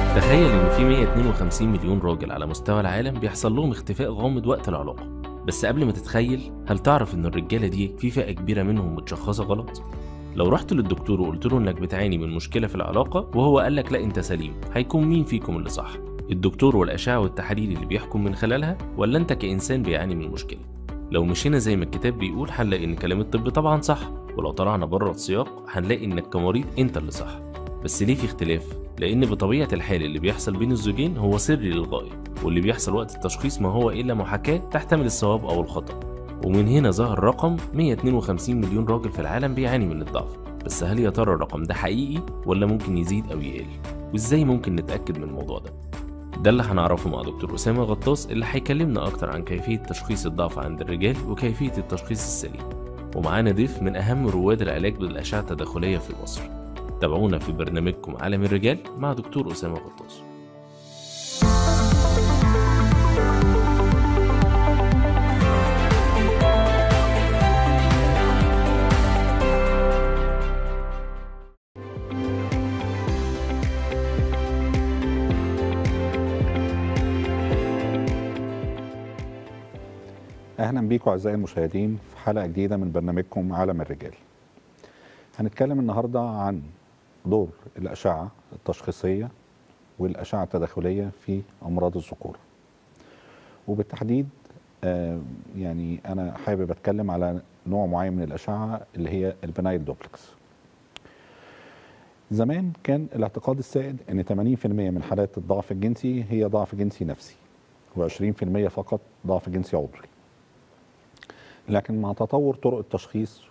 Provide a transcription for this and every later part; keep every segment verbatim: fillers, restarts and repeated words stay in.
تخيل إن في مية اتنين وخمسين مليون راجل على مستوى العالم بيحصل لهم اختفاء غامض وقت العلاقة. بس قبل ما تتخيل، هل تعرف إن الرجالة دي في فئة كبيرة منهم متشخصة غلط؟ لو رحت للدكتور وقلت له إنك بتعاني من مشكلة في العلاقة وهو قالك لا أنت سليم، هيكون مين فيكم اللي صح؟ الدكتور والأشعة والتحاليل اللي بيحكم من خلالها، ولا أنت كإنسان بيعاني من مشكلة؟ لو مشينا زي ما الكتاب بيقول هنلاقي إن كلام الطب طبعا صح، ولو طلعنا بره السياق هنلاقي إنك كمريض أنت اللي صح. بس ليه في اختلاف؟ لأن بطبيعة الحال اللي بيحصل بين الزوجين هو سري للغاية، واللي بيحصل وقت التشخيص ما هو إلا محاكاة تحتمل الصواب أو الخطأ. ومن هنا ظهر رقم مية اتنين وخمسين مليون راجل في العالم بيعاني من الضعف. بس هل يا ترى الرقم ده حقيقي ولا ممكن يزيد أو يقل؟ وإزاي ممكن نتأكد من الموضوع ده؟ ده اللي هنعرفه مع دكتور أسامة غطاس، اللي هيكلمنا أكتر عن كيفية تشخيص الضعف عند الرجال وكيفية التشخيص السليم. ومعانا ضيف من أهم رواد العلاج بالأشعة التداخلية في مصر. تابعونا في برنامجكم عالم الرجال مع دكتور أسامة غطاس. اهلا بيكم اعزائي المشاهدين في حلقه جديده من برنامجكم عالم الرجال. هنتكلم النهارده عن دور الاشعه التشخيصيه والاشعه التداخليه في امراض الذكوره. وبالتحديد آه يعني انا حابب اتكلم على نوع معين من الاشعه اللي هي البنايل دوبلكس. زمان كان الاعتقاد السائد ان ثمانين بالمئة من حالات الضعف الجنسي هي ضعف جنسي نفسي، وعشرين بالمئة فقط ضعف جنسي عضوي. لكن مع تطور طرق التشخيص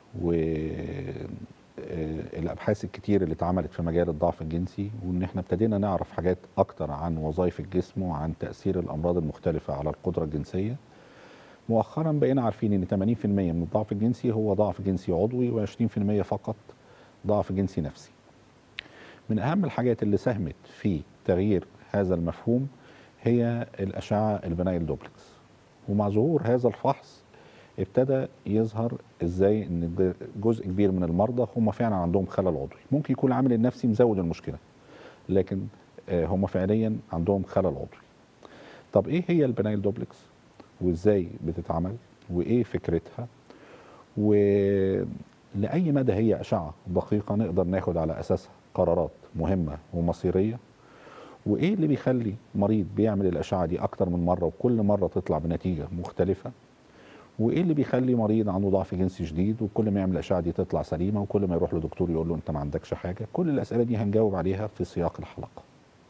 والابحاث الكتير اللي اتعملت في مجال الضعف الجنسي، وان احنا ابتدينا نعرف حاجات اكتر عن وظائف الجسم وعن تاثير الامراض المختلفه على القدره الجنسيه، مؤخرا بقينا عارفين ان ثمانين بالمئة من الضعف الجنسي هو ضعف جنسي عضوي، وعشرين بالمئة فقط ضعف جنسي نفسي. من اهم الحاجات اللي ساهمت في تغيير هذا المفهوم هي الاشعه البنايل دوبلكس. ومع ظهور هذا الفحص ابتدى يظهر ازاي ان جزء كبير من المرضى هم فعلا عندهم خلل عضوي. ممكن يكون العامل النفسي مزود المشكله، لكن هم فعليا عندهم خلل عضوي. طب ايه هي البنايل دوبلكس وازاي بتتعمل وايه فكرتها، ولاي مدى هي اشعه دقيقه نقدر ناخد على اساسها قرارات مهمه ومصيريه، وايه اللي بيخلي مريض بيعمل الاشعه دي اكتر من مره وكل مره تطلع بنتيجه مختلفه، وايه اللي بيخلي مريض عنده ضعف جنسي شديد وكل ما يعمل الاشعه دي تطلع سليمه وكل ما يروح لدكتور يقول له انت ما عندكش حاجه. كل الاسئله دي هنجاوب عليها في سياق الحلقه.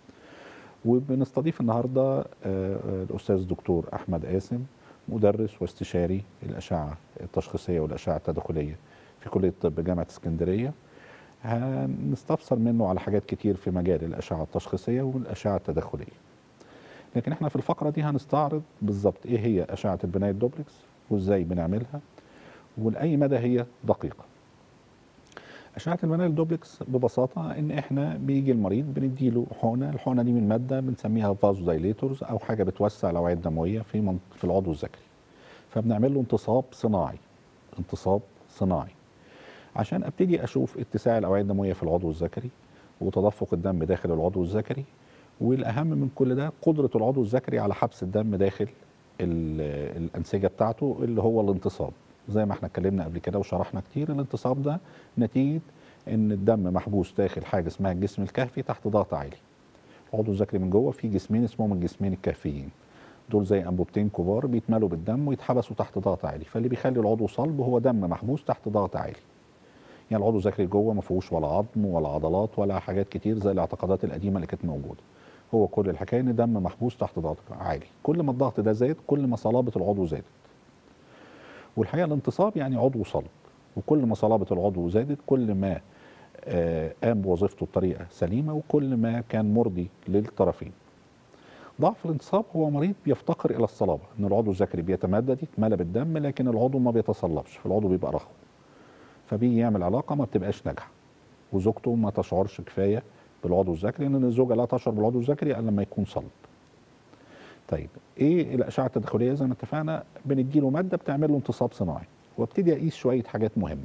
وبنستضيف النهارده الاستاذ الدكتور احمد قاسم، مدرس واستشاري الاشعه التشخيصيه والاشعه التداخليه في كليه الطب جامعه اسكندريه. هنستفسر منه على حاجات كتير في مجال الاشعه التشخيصيه والاشعه التداخليه. لكن احنا في الفقره دي هنستعرض بالظبط ايه هي اشعه البنايل دوبلكس وازاي بنعملها ولاي مدى هي دقيقه. اشعه البنايل دوبلكس ببساطه ان احنا بيجي المريض بنديله حقنه، الحقنه دي من ماده بنسميها فازو دايليتورز او حاجه بتوسع الاوعيه الدمويه في في العضو الذكري. فبنعمل له انتصاب صناعي، انتصاب صناعي عشان ابتدي اشوف اتساع الاوعيه الدمويه في العضو الذكري وتدفق الدم داخل العضو الذكري، والاهم من كل ده قدره العضو الذكري على حبس الدم داخل الانسجه بتاعته اللي هو الانتصاب. زي ما احنا اتكلمنا قبل كده وشرحنا كتير، الانتصاب ده نتيجه ان الدم محبوس داخل حاجه اسمها الجسم الكهفي تحت ضغط عالي. العضو الذكري من جوه فيه جسمين اسمهم الجسمين الكهفيين، دول زي انبوبتين كبار بيتملوا بالدم ويتحبسوا تحت ضغط عالي، فاللي بيخلي العضو صلب هو دم محبوس تحت ضغط عالي. يعني العضو الذكري جوه ما فيهوش ولا عظم ولا عضلات ولا حاجات كتير زي الاعتقادات القديمه اللي كانت موجوده. هو كل الحكايه ان دم محبوس تحت ضغط عالي، كل ما الضغط ده زاد كل ما صلابه العضو زادت. والحقيقه الانتصاب يعني عضو صلب، وكل ما صلابه العضو زادت كل ما آه قام بوظيفته بطريقه سليمه وكل ما كان مرضي للطرفين. ضعف الانتصاب هو مريض بيفتقر الى الصلابه، ان العضو الذكري بيتمدد يتملى بالدم لكن العضو ما بيتصلبش، فالعضو بيبقى رخو. فبيجي يعمل علاقه ما بتبقاش ناجحه، وزوجته ما تشعرش كفايه بالعضو الذكري، لان الزوجه لا تشعر بالعضو الذكري الا لما يكون صلب. طيب ايه الاشعه التداخليه؟ زي ما اتفقنا بنديله ماده بتعمل له انتصاب صناعي، وابتدي اقيس شويه حاجات مهمه.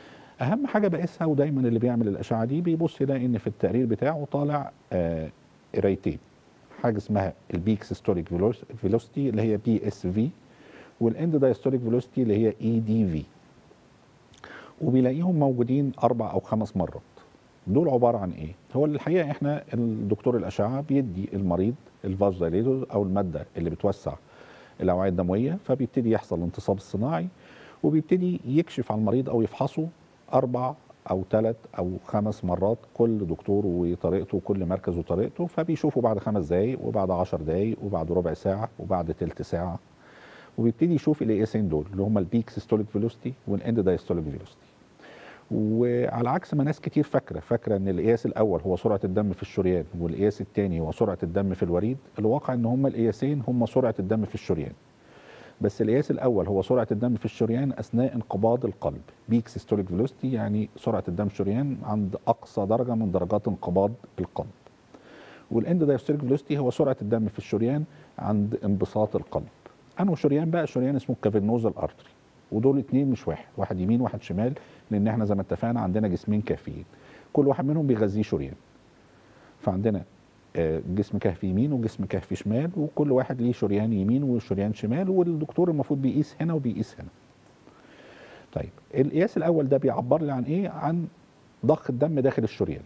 اهم حاجه بقيسها، ودايما اللي بيعمل الاشعه دي بيبص يلاقي ان في التقرير بتاعه طالع آه قرايتين، حاجه اسمها البيك سيستوليك فيلوسيتي اللي هي بي اس في، والاند دايستوليك فيلوسيتي اللي هي اي دي في، وبيلاقيهم موجودين اربع او خمس مرات. دول عباره عن ايه؟ هو الحقيقه احنا الدكتور الاشعه بيدي المريض الفازودايليتور او الماده اللي بتوسع الاوعيه الدمويه، فبيبتدي يحصل الانتصاب الصناعي، وبيبتدي يكشف على المريض او يفحصه اربع او ثلاث او خمس مرات، كل دكتور وطريقته وكل مركز وطريقته، فبيشوفه بعد خمس دقائق وبعد عشر دقائق وبعد ربع ساعه وبعد ثلث ساعه، وبيبتدي يشوف الاياسين دول اللي هم البيك سيستوليك فيلوسيتي والاند دايستوليك فيلوسيتي. وعلى عكس ما ناس كتير فاكره فاكره ان القياس الاول هو سرعه الدم في الشريان والقياس الثاني هو سرعه الدم في الوريد، الواقع ان هم القياسين هم سرعه الدم في الشريان. بس القياس الاول هو سرعه الدم في الشريان اثناء انقباض القلب، بيك سيستوليك فيلوسيتي، يعني سرعه الدم في الشريان عند اقصى درجه من درجات انقباض القلب. والاند دايستوليك فيلوسيتي هو سرعه الدم في الشريان عند انبساط القلب. انه شريان بقى؟ شريان اسمه كافينوزال ارتري، ودول اتنين مش واحد، واحد يمين واحد شمال، لان احنا زي ما اتفقنا عندنا جسمين كافيين، كل واحد منهم بيغذيه شريان. فعندنا جسم كهفي يمين وجسم كهفي شمال، وكل واحد ليه شريان يمين وشريان شمال، والدكتور المفروض بيقيس هنا وبيقيس هنا. طيب القياس الاول ده بيعبر لي عن ايه؟ عن ضخ الدم داخل الشريان.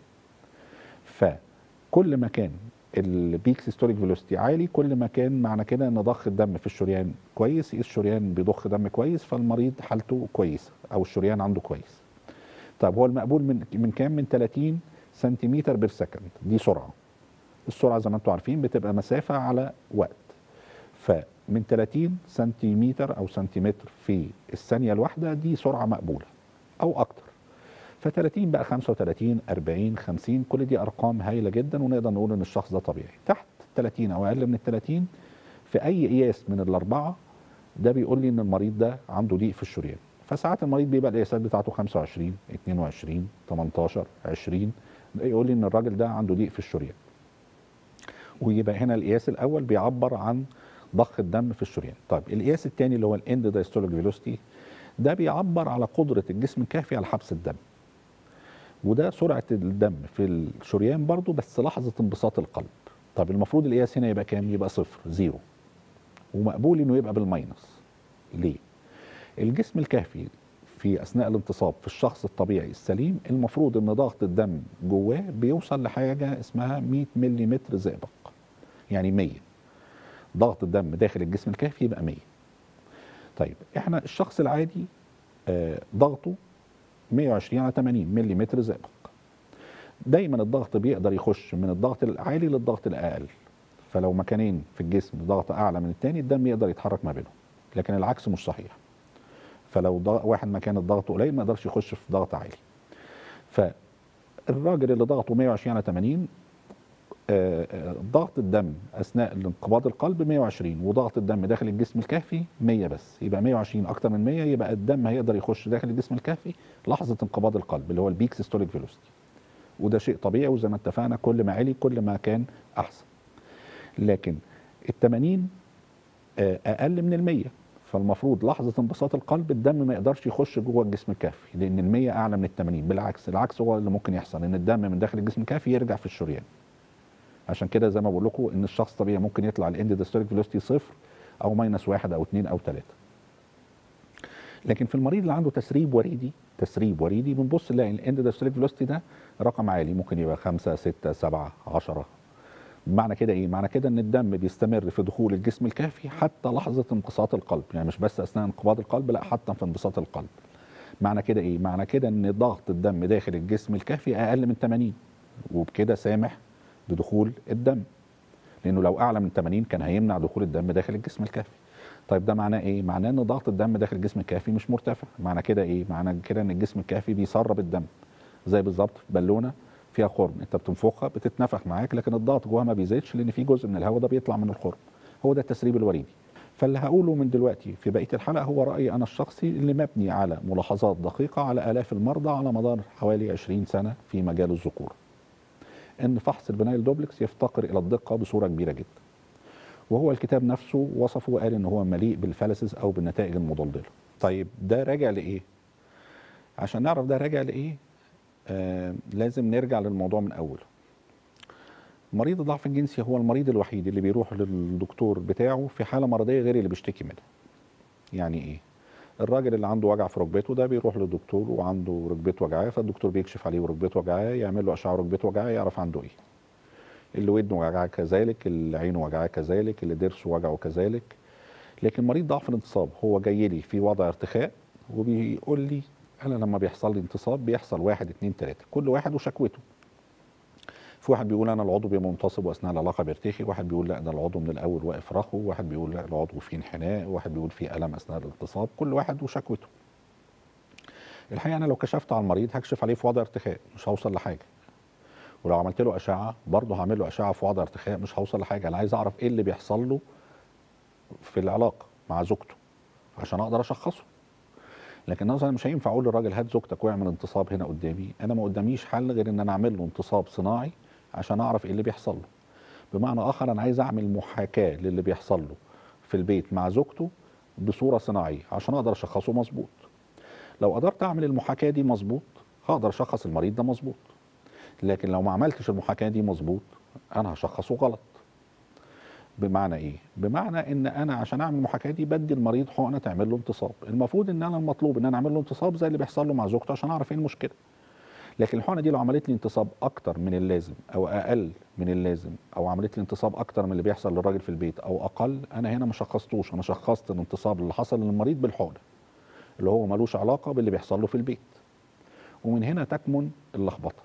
فكل ما كان البيك سيستوليك فيلوسيتي عالي، كل ما كان معنى كده ان ضخ الدم في الشريان كويس، الشريان بيضخ دم كويس، فالمريض حالته كويسه او الشريان عنده كويس. طيب هو المقبول من من كام؟ من ثلاثين سنتيمتر بير سكند، دي سرعه. السرعه زي ما انتم عارفين بتبقى مسافه على وقت، فمن ثلاثين سنتيمتر او سنتيمتر في الثانيه الواحده دي سرعه مقبوله او اكتر. ف ثلاثين بقى خمسة وثلاثين أربعين خمسين، كل دي ارقام هايله جدا ونقدر نقول ان الشخص ده طبيعي. تحت ثلاثين او اقل من ثلاثين في اي قياس من الاربعه ده بيقول لي ان المريض ده عنده ضيق في الشريان. فساعات المريض بيبقى القياسات بتاعته خمسة وعشرين اثنين وعشرين تمنتاشر عشرين، ده يقول لي ان الراجل ده عنده ضيق في الشريان. ويبقى هنا القياس الاول بيعبر عن ضخ الدم في الشريان. طيب القياس الثاني اللي هو الاند دايستوليك فيلوسيتي، ده بيعبر على قدره الجسم الكافي على حبس الدم، وده سرعه الدم في الشريان برضو بس لحظه انبساط القلب. طب المفروض القياس هنا يبقى كام؟ يبقى صفر، زيرو، ومقبول انه يبقى بالماينس. ليه؟ الجسم الكافي في اثناء الانتصاب في الشخص الطبيعي السليم المفروض ان ضغط الدم جواه بيوصل لحاجه اسمها مية ملم زئبق، يعني مية. ضغط الدم داخل الجسم الكافي يبقى مية. طيب احنا الشخص العادي آه ضغطه مية وعشرين على ثمانين ملم زئبق. دايما الضغط بيقدر يخش من الضغط العالي للضغط الاقل، فلو مكانين في الجسم ضغط اعلى من الثاني الدم يقدر يتحرك ما بينهم، لكن العكس مش صحيح. فلو واحد مكان الضغط قليل ما يقدرش يخش في ضغط عالي. فالراجل اللي ضغطه مية وعشرين على ثمانين، ضغط الدم اثناء انقباض القلب مية وعشرين، وضغط الدم داخل الجسم الكافي مية بس، يبقى مية وعشرين اكتر من مية، يبقى الدم هيقدر يخش داخل الجسم الكافي لحظه انقباض القلب اللي هو البيك سيستوليك فيلوسيتي. وده شيء طبيعي، وزي ما اتفقنا كل ما علي كل ما كان احسن. لكن ال ثمانين اقل من ال مية، فالمفروض لحظه انبساط القلب الدم ما يقدرش يخش جوه الجسم الكافي، لان ال مية اعلى من ال ثمانين. بالعكس، العكس هو اللي ممكن يحصل، ان الدم من داخل الجسم الكافي يرجع في الشريان. عشان كده زي ما بقول لكم ان الشخص الطبيعي ممكن يطلع الاند دايستوليك فيلوسيتي صفر او ماينس واحد او اثنين او ثلاثة. لكن في المريض اللي عنده تسريب وريدي، تسريب وريدي بنبص نلاقي الاند دايستوليك فيلوسيتي ده رقم عالي، ممكن يبقى خمسة ستة سبعة عشرة. معنى كده ايه؟ معنى كده ان الدم بيستمر في دخول الجسم الكافي حتى لحظه انبساط القلب، يعني مش بس اثناء انقباض القلب، لا حتى في انبساط القلب. معنى كده ايه؟ معنى كده ان ضغط الدم داخل الجسم الكافي اقل من ثمانين، وبكده سامح بدخول الدم، لانه لو اعلى من ثمانين كان هيمنع دخول الدم داخل الجسم الكافي. طيب ده معناه ايه؟ معناه ان ضغط الدم داخل الجسم الكافي مش مرتفع. معنى كده ايه؟ معنى كده ان الجسم الكافي بيسرب الدم، زي بالظبط بالونه فيها خرم، انت بتنفخها بتتنفخ معاك، لكن الضغط جواها ما بيزيدش لان في جزء من الهواء ده بيطلع من الخرم. هو ده التسريب الوريدي. فاللي هقوله من دلوقتي في بقيه الحلقه هو رايي انا الشخصي اللي مبني على ملاحظات دقيقه على الاف المرضى على مدار حوالي عشرين سنه في مجال الذكوره. ان فحص البنايل دوبلكس يفتقر الى الدقه بصوره كبيره جدا. وهو الكتاب نفسه وصفه وقال ان هو مليء بالفلسز او بالنتائج المضلله. طيب ده راجع لايه؟ عشان نعرف ده راجع لايه آه لازم نرجع للموضوع من اوله. مريض الضعف الجنسي هو المريض الوحيد اللي بيروح للدكتور بتاعه في حاله مرضيه غير اللي بيشتكي منها. يعني ايه؟ الراجل اللي عنده وجع في ركبته ده بيروح للدكتور وعنده ركبته وجعاه، فالدكتور بيكشف عليه وركبته وجعاه، يعمل له اشعه وركبته وجعاه يعرف عنده ايه. اللي ودنه وجعاه كذلك، اللي عينه وجعاه كذلك، اللي ضرسه وجعه كذلك. لكن مريض ضعف الانتصاب هو جاي لي في وضع ارتخاء وبيقول لي انا لما بيحصل لي انتصاب بيحصل واحد اتنين تلاته، كل واحد وشكوته. في واحد بيقول انا العضو بيبقى منتصب واثناء العلاقه بيرتخي، واحد بيقول لا ده العضو من الاول واقف رخو، واحد بيقول لا العضو فيه انحناء، واحد بيقول فيه الم اثناء الانتصاب، كل واحد وشكوته. الحقيقه انا لو كشفت على المريض هكشف عليه في وضع ارتخاء مش هوصل لحاجه. ولو عملت له اشعه برضه هعمل له اشعه في وضع ارتخاء مش هوصل لحاجه. انا عايز اعرف ايه اللي بيحصل له في العلاقه مع زوجته عشان اقدر اشخصه. لكن انا مش هينفع اقول للراجل هات زوجتك واعمل انتصاب هنا قدامي، انا ما قداميش حل غير ان انا اعمل له انتصاب صناعي عشان اعرف ايه اللي بيحصل له. بمعنى اخر انا عايز اعمل محاكاه للي بيحصل له في البيت مع زوجته بصوره صناعيه عشان اقدر اشخصه مظبوط. لو قدرت اعمل المحاكاه دي مظبوط هقدر اشخص المريض ده مظبوط. لكن لو ما عملتش المحاكاه دي مظبوط انا هشخصه غلط. بمعنى ايه؟ بمعنى ان انا عشان اعمل المحاكاه دي بدي المريض حقنه تعمل له انتصاب، المفروض ان انا المطلوب ان انا اعمل له انتصاب زي اللي بيحصل له مع زوجته عشان اعرف ايه المشكله. لكن الحقنه دي لو عملت لي انتصاب اكتر من اللازم او اقل من اللازم، او عملت لي انتصاب اكتر من اللي بيحصل للراجل في البيت او اقل، انا هنا ما شخصتوش، انا شخصت الانتصاب اللي حصل للمريض بالحقنه اللي هو ملوش علاقه باللي بيحصل له في البيت. ومن هنا تكمن اللخبطه.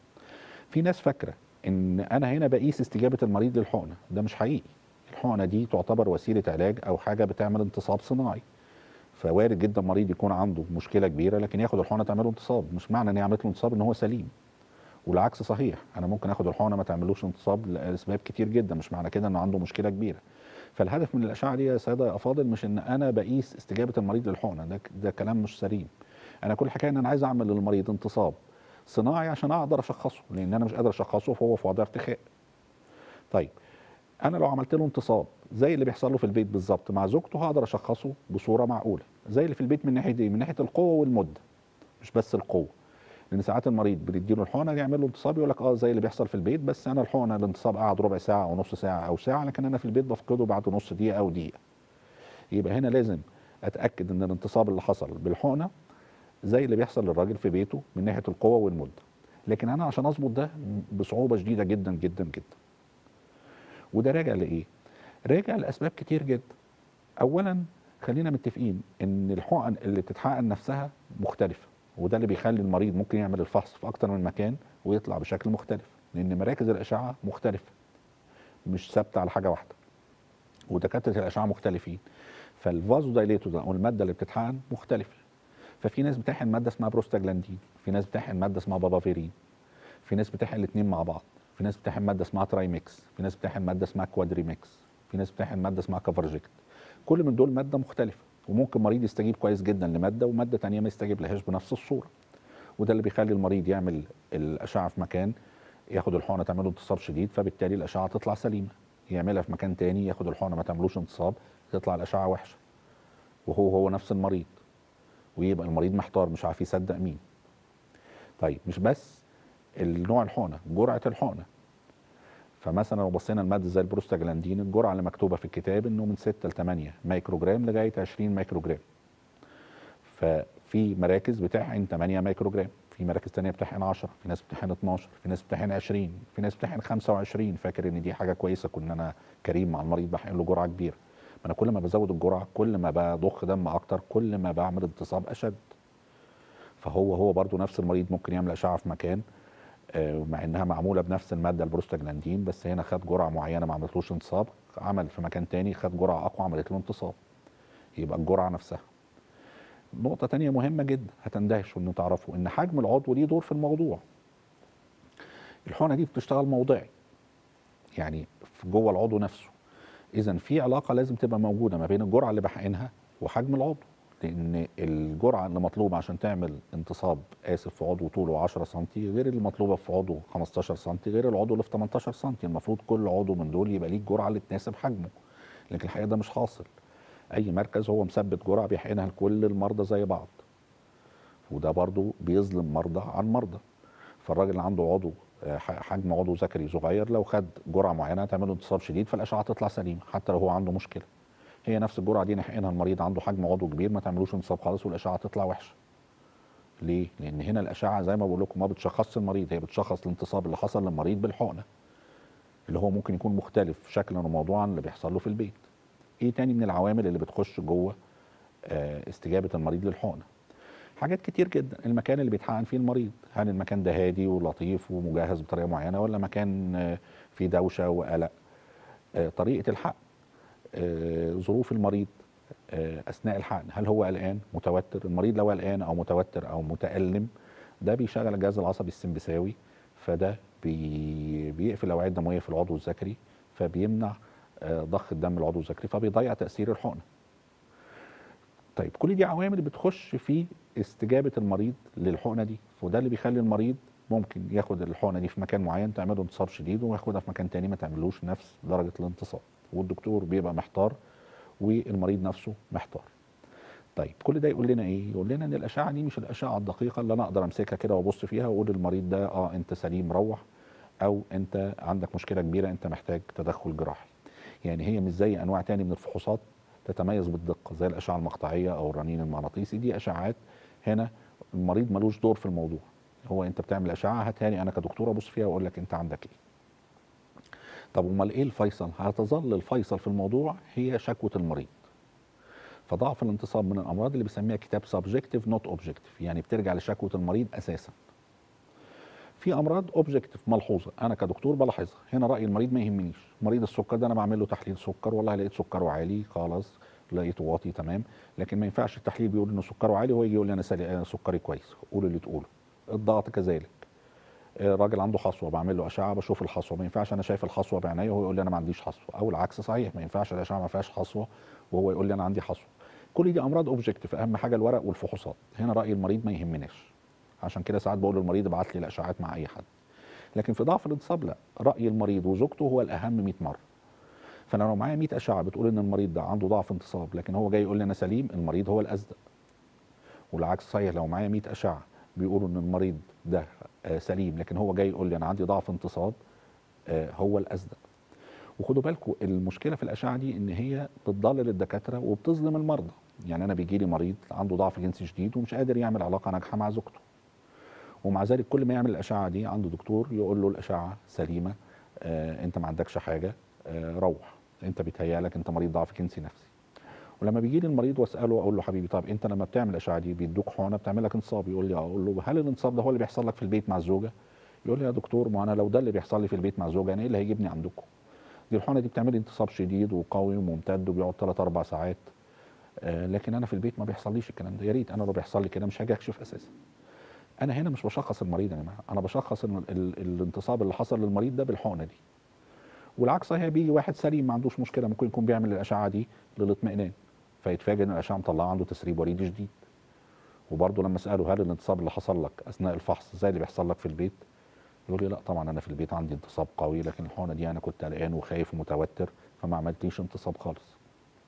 في ناس فاكره ان انا هنا بقيس استجابه المريض للحقنه، ده مش حقيقي. الحقنه دي تعتبر وسيله علاج او حاجه بتعمل انتصاب صناعي. فوارد جدا مريض يكون عنده مشكله كبيره لكن ياخد الحقنه تعمله انتصاب، مش معنى ان هي عملت له انتصاب ان هو سليم. والعكس صحيح، انا ممكن اخد الحقنه ما تعملوش انتصاب لاسباب كتير جدا، مش معنى كده انه عنده مشكله كبيره. فالهدف من الاشعه دي يا ساده يا افاضل مش ان انا بقيس استجابه المريض للحقنه، ده ده كلام مش سليم. انا كل حكايه ان انا عايز اعمل للمريض انتصاب صناعي عشان اقدر اشخصه، لان انا مش قادر اشخصه فهو في وضع ارتخاء. طيب انا لو عملت له انتصاب زي اللي بيحصل له في البيت بالظبط مع زوجته هقدر اشخصه بصوره معقوله، زي اللي في البيت من ناحيه ايه؟ من ناحيه القوه والمده، مش بس القوه. لان ساعات المريض بنديله الحقنه يعمل له انتصاب يقول لك اه زي اللي بيحصل في البيت، بس انا الحقنه الانتصاب قعد ربع ساعه او نص ساعه او ساعه، لكن انا في البيت بفقده بعد نص دقيقه او دقيقه. يبقى هنا لازم اتاكد ان الانتصاب اللي حصل بالحقنه زي اللي بيحصل للراجل في بيته من ناحيه القوه والمده. لكن انا عشان اظبط ده بصعوبه شديده جدا جدا جدا. وده راجع لايه؟ راجع لاسباب كتير جدا. اولا خلينا متفقين ان الحقن اللي بتتحقن نفسها مختلفه، وده اللي بيخلي المريض ممكن يعمل الفحص في اكتر من مكان ويطلع بشكل مختلف، لان مراكز الاشعه مختلفه مش ثابته على حاجه واحده، ودكاتره الاشعه مختلفين. فالفازو دايليتور ده او الماده اللي بتتحقن مختلفه. ففي ناس بتحقن ماده اسمها بروستاجلاندين، في ناس بتحقن ماده اسمها بابافيرين، في ناس بتحقن الاثنين مع بعض، في ناس بتحقن ماده اسمها تراي ميكس، في ناس بتحقن ماده اسمها كوادري ميكس، في ناس بتحقن ماده اسمها كفرجكت. كل من دول ماده مختلفه، وممكن مريض يستجيب كويس جدا لماده وماده ثانيه ما يستجيب لهاش بنفس الصوره. وده اللي بيخلي المريض يعمل الاشعه في مكان ياخد الحقنه تعمله انتصاب شديد فبالتالي الاشعه تطلع سليمه، يعملها في مكان تاني ياخد الحقنه ما تعملوش انتصاب تطلع الاشعه وحشه، وهو هو نفس المريض، ويبقى المريض محتار مش عارف يصدق مين. طيب مش بس النوع الحقنه، جرعه الحقنه. فمثلا لو بصينا لماده زي البروستاجلاندين الجرعه اللي مكتوبه في الكتاب انه من ستة ل ثمانية مايكروجرام لغايه عشرين مايكروجرام. ففي مراكز بتحقن ثمانية مايكروجرام، في مراكز ثانيه بتحقن عشرة، في ناس بتحقن اتناشر، في ناس بتحقن عشرين، في ناس بتحقن خمسة وعشرين. فاكر ان دي حاجه كويسه، كنا انا كريم مع المريض بحقن له جرعه كبيره. ما انا كل ما بزود الجرعه كل ما بضخ دم اكتر كل ما بعمل انتصاب اشد. فهو هو برضو نفس المريض ممكن يعمل اشعه في مكان مع انها معموله بنفس الماده البروستاجلاندين، بس هنا خد جرعه معينه ما عملتلوش انتصاب، عمل في مكان تاني خد جرعه اقوى عملت له انتصاب. يبقى الجرعه نفسها. نقطه تانيه مهمه جدا هتندهشوا انه تعرفوا ان حجم العضو ليه دور في الموضوع. الحقنه دي بتشتغل موضعي، يعني في جوه العضو نفسه. اذا في علاقه لازم تبقى موجوده ما بين الجرعه اللي بحقنها وحجم العضو، لان الجرعه اللي مطلوبه عشان تعمل انتصاب اسف في عضو طوله عشرة سنتي غير اللي مطلوبه في عضو خمستاشر سنتي غير العضو اللي في تمنتاشر سنتي. المفروض كل عضو من دول يبقى ليه الجرعه اللي تناسب حجمه، لكن الحقيقه ده مش حاصل. اي مركز هو مثبت جرعه بيحقنها لكل المرضى زي بعض، وده برضو بيظلم مرضى عن مرضى. فالراجل اللي عنده عضو آه، ح- حجم عضو ذكري صغير لو خد جرعه معينه هتعمل له انتصاب شديد فالاشعه تطلع سليمه حتى لو هو عنده مشكله. هي نفس الجرعه دي نحقنها المريض عنده حجم عضو كبير ما تعملوش انتصاب خالص والاشعه تطلع وحشه. ليه؟ لان هنا الاشعه زي ما بقول لكم ما بتشخصش المريض، هي بتشخص الانتصاب اللي حصل للمريض بالحقنه اللي هو ممكن يكون مختلف شكلا وموضوعا اللي بيحصل له في البيت. ايه تاني من العوامل اللي بتخش جوه آه، استجابه المريض للحقنه؟ حاجات كتير جدا. المكان اللي بيتحقن فيه المريض، هل المكان ده هادي ولطيف ومجهز بطريقه معينه ولا مكان آه، فيه دوشه وقلق؟ آه، طريقه الحقن، آه، ظروف المريض آه، اثناء الحقن، هل هو قلقان متوتر؟ المريض لو قلقان او متوتر او متالم ده بيشغل الجهاز العصبي السمبثاوي، فده بي بيقفل الاوعيه الدمويه في العضو الذكري فبيمنع آه، ضخ الدم العضو الذكري فبيضيع تاثير الحقنه. طيب كل دي عوامل بتخش في استجابه المريض للحقنه دي، وده اللي بيخلي المريض ممكن ياخد الحقنه دي في مكان معين تعمله انتصاب شديد وياخدها في مكان تاني ما تعملوش نفس درجه الانتصاب، والدكتور بيبقى محتار والمريض نفسه محتار. طيب كل ده يقول لنا ايه؟ يقول لنا ان الاشعه دي مش الاشعه الدقيقه اللي انا اقدر امسكها كده وابص فيها واقول للمريض ده اه انت سليم روح، او انت عندك مشكله كبيره انت محتاج تدخل جراحي. يعني هي مش زي انواع تاني من الفحوصات تتميز بالدقه زي الاشعه المقطعيه او الرنين المغناطيسي، دي اشعات هنا المريض ملوش دور في الموضوع. هو انت بتعمل اشعه هاتها لي انا كدكتور ابص فيها واقول لك انت عندك ايه. طب امال ايه الفيصل؟ هتظل الفيصل في الموضوع هي شكوى المريض. فضعف الانتصاب من الامراض اللي بيسميها كتاب سبجكتيف نوت اوبجكتيف، يعني بترجع لشكوى المريض اساسا. في امراض اوبجكتيف ملحوظه انا كدكتور بلاحظها، هنا راي المريض ما يهمنيش. مريض السكر ده انا بعمل له تحليل سكر، والله لقيت سكره عالي خلاص لقيته واطي تمام، لكن ما ينفعش التحليل بيقول انه سكره عالي وهو يجي يقول لي انا سلي- أنا سكري كويس. قول اللي تقوله. الضغط كذلك، آه، راجل عنده حصوه بعمل له اشعه بشوف الحصوه، ما ينفعش انا شايف الحصوه بعينيا وهو يقول لي انا ما عنديش حصوه، او العكس صحيح، ما ينفعش الاشعه ما فيهاش حصوه وهو يقول لي انا عندي حصوه. كل دي امراض اوبجكتيف، اهم حاجه الورق والفحوصات. هنا راي المريض ما يهمناش، عشان كده ساعات بقول للمريض ابعت لي الاشعاعات مع اي حد. لكن في ضعف الانتصاب لا، راي المريض وزوجته هو الاهم مئة مره. فانا لو معايا مئة اشعه بتقول ان المريض ده عنده ضعف انتصاب لكن هو جاي يقول لي انا سليم، المريض هو الاصدق. والعكس صحيح، لو معايا مئة اشعه بيقولوا ان المريض ده آه، سليم لكن هو جاي يقول لي انا عندي ضعف انتصاب، آه، هو الاصدق. وخدوا بالكم المشكله في الاشعه دي ان هي بتضلل الدكاتره وبتظلم المرضى. يعني انا بيجي لي مريض عنده ضعف جنسي شديد ومش قادر يعمل علاقه ناجحه مع زوجته، ومع ذلك كل ما يعمل الاشعه دي عنده دكتور يقول له الاشعه سليمه، آه انت ما عندكش حاجه، آه روح، انت بيتهيألك انت مريض ضعف جنسي نفسي. ولما بيجي لي المريض واساله اقول له حبيبي طب انت لما بتعمل الاشعه دي بيدوك حقنه بتعمل لك انتصاب؟ يقول لي اه. اقول له هل الانتصاب ده هو اللي بيحصل لك في البيت مع الزوجه؟ يقول لي يا دكتور ما انا لو ده اللي بيحصل لي في البيت مع الزوجه انا ايه اللي هيجيبني عندكم؟ دي الحقنه دي بتعمل لي انتصاب شديد وقوي وممتد وبيقعد ثلاث اربع ساعات، آه لكن انا في البيت ما بيحصليش الكلام ده. يا ريت انا لو بيحصل لي كده مش هاجي اكشف اساسا. انا هنا مش بشخص المريض يا جماعه، انا بشخص ال ال الانتصاب اللي حصل للمريض ده بالحقنه دي. والعكس صحيح، بيجي واحد سليم ما عندوش مشكله ممكن يكون بيعمل الاشعه دي للاطمئنان فيتفاجئ ان الاشعه مطلعه عنده تسريب وريدي شديد. وبرضه لما اساله هل الانتصاب اللي حصل لك اثناء الفحص زي اللي بيحصل لك في البيت؟ يقول لي لا طبعا انا في البيت عندي انتصاب قوي لكن الحقنه دي انا كنت قلقان وخايف ومتوتر فما عملتليش انتصاب خالص.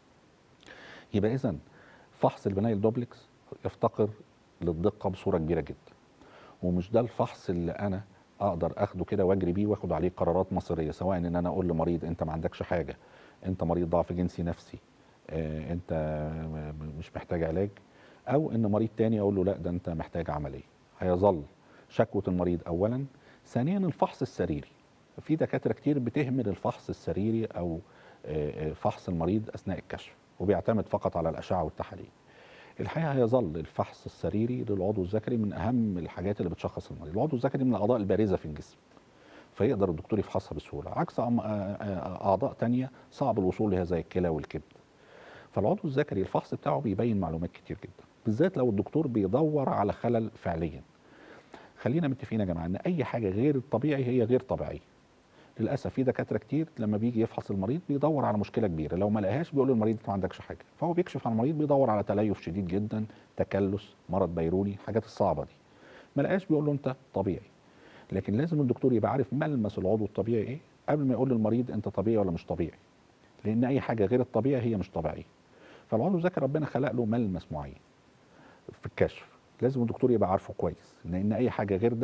يبقى اذا فحص البنايل دوبلكس يفتقر للدقه بصوره كبيره جدا، ومش ده الفحص اللي انا اقدر اخده كده واجري بيه واخد عليه قرارات مصيريه، سواء ان انا اقول لمريض انت ما عندكش حاجه، انت مريض ضعف جنسي نفسي، آه انت مش محتاج علاج، او ان مريض تاني اقول له لا ده انت محتاج عمليه. هيظل شكوى المريض اولا. ثانيا الفحص السريري، في دكاتره كتير بتهمل الفحص السريري او آه فحص المريض اثناء الكشف وبيعتمد فقط على الاشعه والتحاليل. الحقيقه هيظل الفحص السريري للعضو الذكري من اهم الحاجات اللي بتشخص المريض. العضو الذكري من الاعضاء البارزه في الجسم فيقدر الدكتور يفحصها بسهوله، عكس اعضاء تانية صعب الوصول لها زي الكلى والكبد. فالعضو الذكري الفحص بتاعه بيبين معلومات كتير جدا، بالذات لو الدكتور بيدور على خلل فعليا. خلينا متفقين يا جماعه ان اي حاجه غير الطبيعي هي غير طبيعيه. للاسف في دكاتره كتير لما بيجي يفحص المريض بيدور على مشكله كبيره، لو ما لقاهاش بيقول للمريض انت ما عندكش حاجه، فهو بيكشف على المريض بيدور على تليف شديد جدا، تكلس، مرض بيروني، الحاجات الصعبه دي. ما لقاش بيقول له انت طبيعي. لكن لازم الدكتور يبقى عارف ملمس العضو الطبيعي ايه قبل ما يقول للمريض انت طبيعي ولا مش طبيعي، لان اي حاجه غير الطبيعي هي مش طبيعيه. فالعضو الذكري ربنا خلق له ملمس معين في الكشف، لازم الدكتور يبقى عارفه كويس، لان اي حاجه غير ده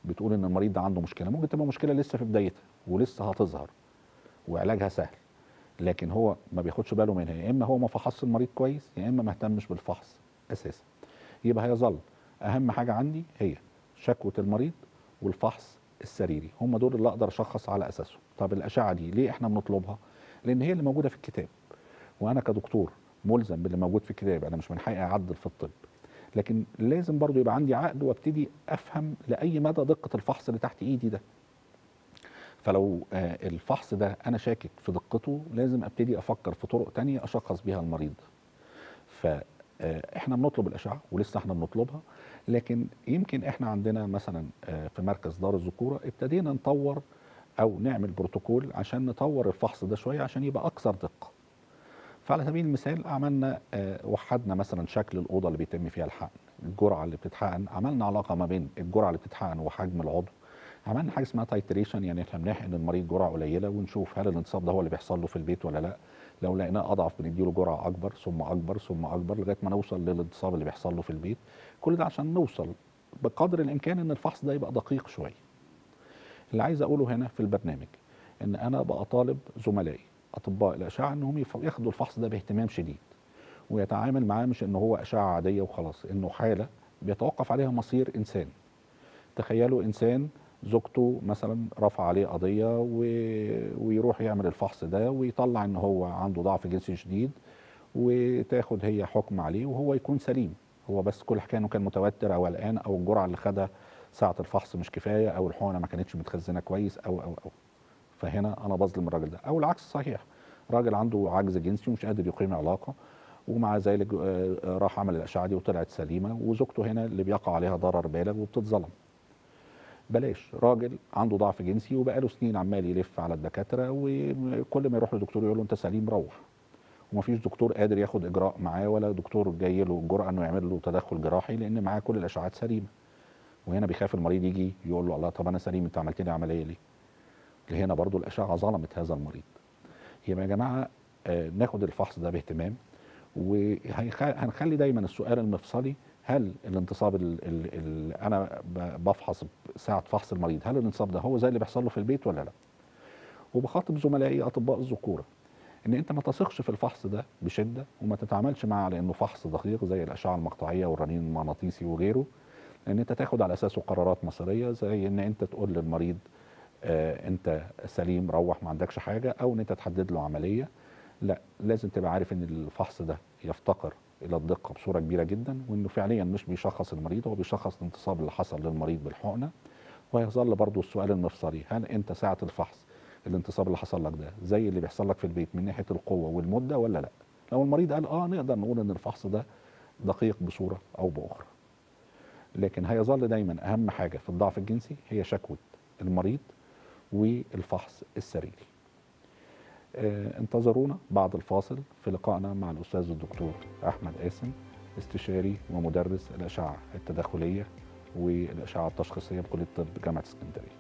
بتقول ان المريض ده عنده مشكله، ممكن تبقى مشكله لسه في بدايتها ولسه هتظهر وعلاجها سهل، لكن هو ما بياخدش باله منها، يا اما هو ما فحصش المريض كويس يا اما ما اهتمش بالفحص اساسا. يبقى هيظل اهم حاجه عندي هي شكوى المريض والفحص السريري، هم دول اللي اقدر اشخص على اساسهم. طب الاشعه دي ليه احنا بنطلبها؟ لان هي اللي موجوده في الكتاب، وانا كدكتور ملزم باللي موجود في الكتاب، انا مش من حقي اعدل في الطب، لكن لازم برضو يبقى عندي عقل وابتدي افهم لاي مدى دقه الفحص اللي تحت ايدي ده. فلو آه الفحص ده انا شاكك في دقته، لازم ابتدي افكر في طرق تانية اشخص بيها المريض. فاحنا بنطلب الاشعه ولسه احنا بنطلبها، لكن يمكن احنا عندنا مثلا آه في مركز دار الذكوره ابتدينا نطور او نعمل بروتوكول عشان نطور الفحص ده شويه عشان يبقى اكثر دقه. فعلى سبيل المثال عملنا آه وحدنا مثلا شكل الاوضه اللي بيتم فيها الحقن، الجرعه اللي بتتحقن، عملنا علاقه ما بين الجرعه اللي بتتحقن وحجم العضو، عملنا حاجه اسمها تايتريشن، يعني احنا بنحقن المريض جرعه قليله ونشوف هل الانتصاب ده هو اللي بيحصل له في البيت ولا لا. لو لقيناه اضعف بنديله جرعه اكبر ثم اكبر ثم اكبر لغايه ما نوصل للانتصاب اللي بيحصل له في البيت. كل ده عشان نوصل بقدر الامكان ان الفحص ده يبقى دقيق شويه. اللي عايز اقوله هنا في البرنامج ان انا بقى طالب زملائي اطباء الاشعه انهم ياخدوا الفحص ده باهتمام شديد، ويتعامل معاه مش ان هو اشعه عاديه وخلاص، انه حاله بيتوقف عليها مصير انسان. تخيلوا انسان زوجته مثلا رفع عليه قضيه و... ويروح يعمل الفحص ده ويطلع ان هو عنده ضعف جنسي شديد، وتاخد هي حكم عليه وهو يكون سليم، هو بس كل حكايه انه كان متوتر او قلقان او الجرعه اللي خدها ساعه الفحص مش كفايه او الحقنه ما كانتش متخزنه كويس او او او فهنا انا بظلم الراجل ده. او العكس صحيح، راجل عنده عجز جنسي ومش قادر يقيم علاقه ومع ذلك راح عمل الاشعه دي وطلعت سليمه، وزوجته هنا اللي بيقع عليها ضرر بالغ وبتتظلم. بلاش راجل عنده ضعف جنسي وبقاله سنين عمال يلف على الدكاتره وكل ما يروح لدكتور يقول له انت سليم روح، ومفيش دكتور قادر ياخد اجراء معاه ولا دكتور جاي له الجرأه انه يعمل له تدخل جراحي لان معاه كل الاشعاعات سليمه. وهنا بيخاف المريض يجي يقول له الله طب انا سليم انت عملت لي عمليه ليه؟ هنا برضو الاشعه ظلمت هذا المريض. يبقى يا جماعه آه ناخد الفحص ده باهتمام، وهنخلي دايما السؤال المفصلي هل الانتصاب اللي انا بفحص ساعه فحص المريض هل الانتصاب ده هو زي اللي بيحصل له في البيت ولا لا؟ وبخاطب زملائي اطباء الذكوره ان انت ما تثقش في الفحص ده بشده وما تتعاملش معاه على انه فحص دقيق زي الاشعه المقطعيه والرنين المغناطيسي وغيره، لان انت تاخد على اساسه قرارات مصيريه زي ان انت تقول للمريض آه انت سليم روح ما عندكش حاجه، او ان انت تحدد له عمليه. لا، لازم تبقى عارف ان الفحص ده يفتقر الى الدقه بصوره كبيره جدا، وانه فعليا مش بيشخص المريض، هو بيشخص الانتصاب اللي حصل للمريض بالحقنه. وهيظل برضو السؤال المفصلي هل انت ساعه الفحص الانتصاب اللي حصل لك ده زي اللي بيحصل لك في البيت من ناحيه القوه والمده ولا لا؟ لو المريض قال اه نقدر نقول ان الفحص ده دقيق بصوره او باخرى. لكن هيظل دايما اهم حاجه في الضعف الجنسي هي شكوى المريض والفحص السريري. آه انتظرونا بعد الفاصل في لقائنا مع الاستاذ الدكتور احمد قاسم، استشاري ومدرس الاشعه التداخليه والاشعه التشخيصيه بكليه الطب جامعه اسكندريه.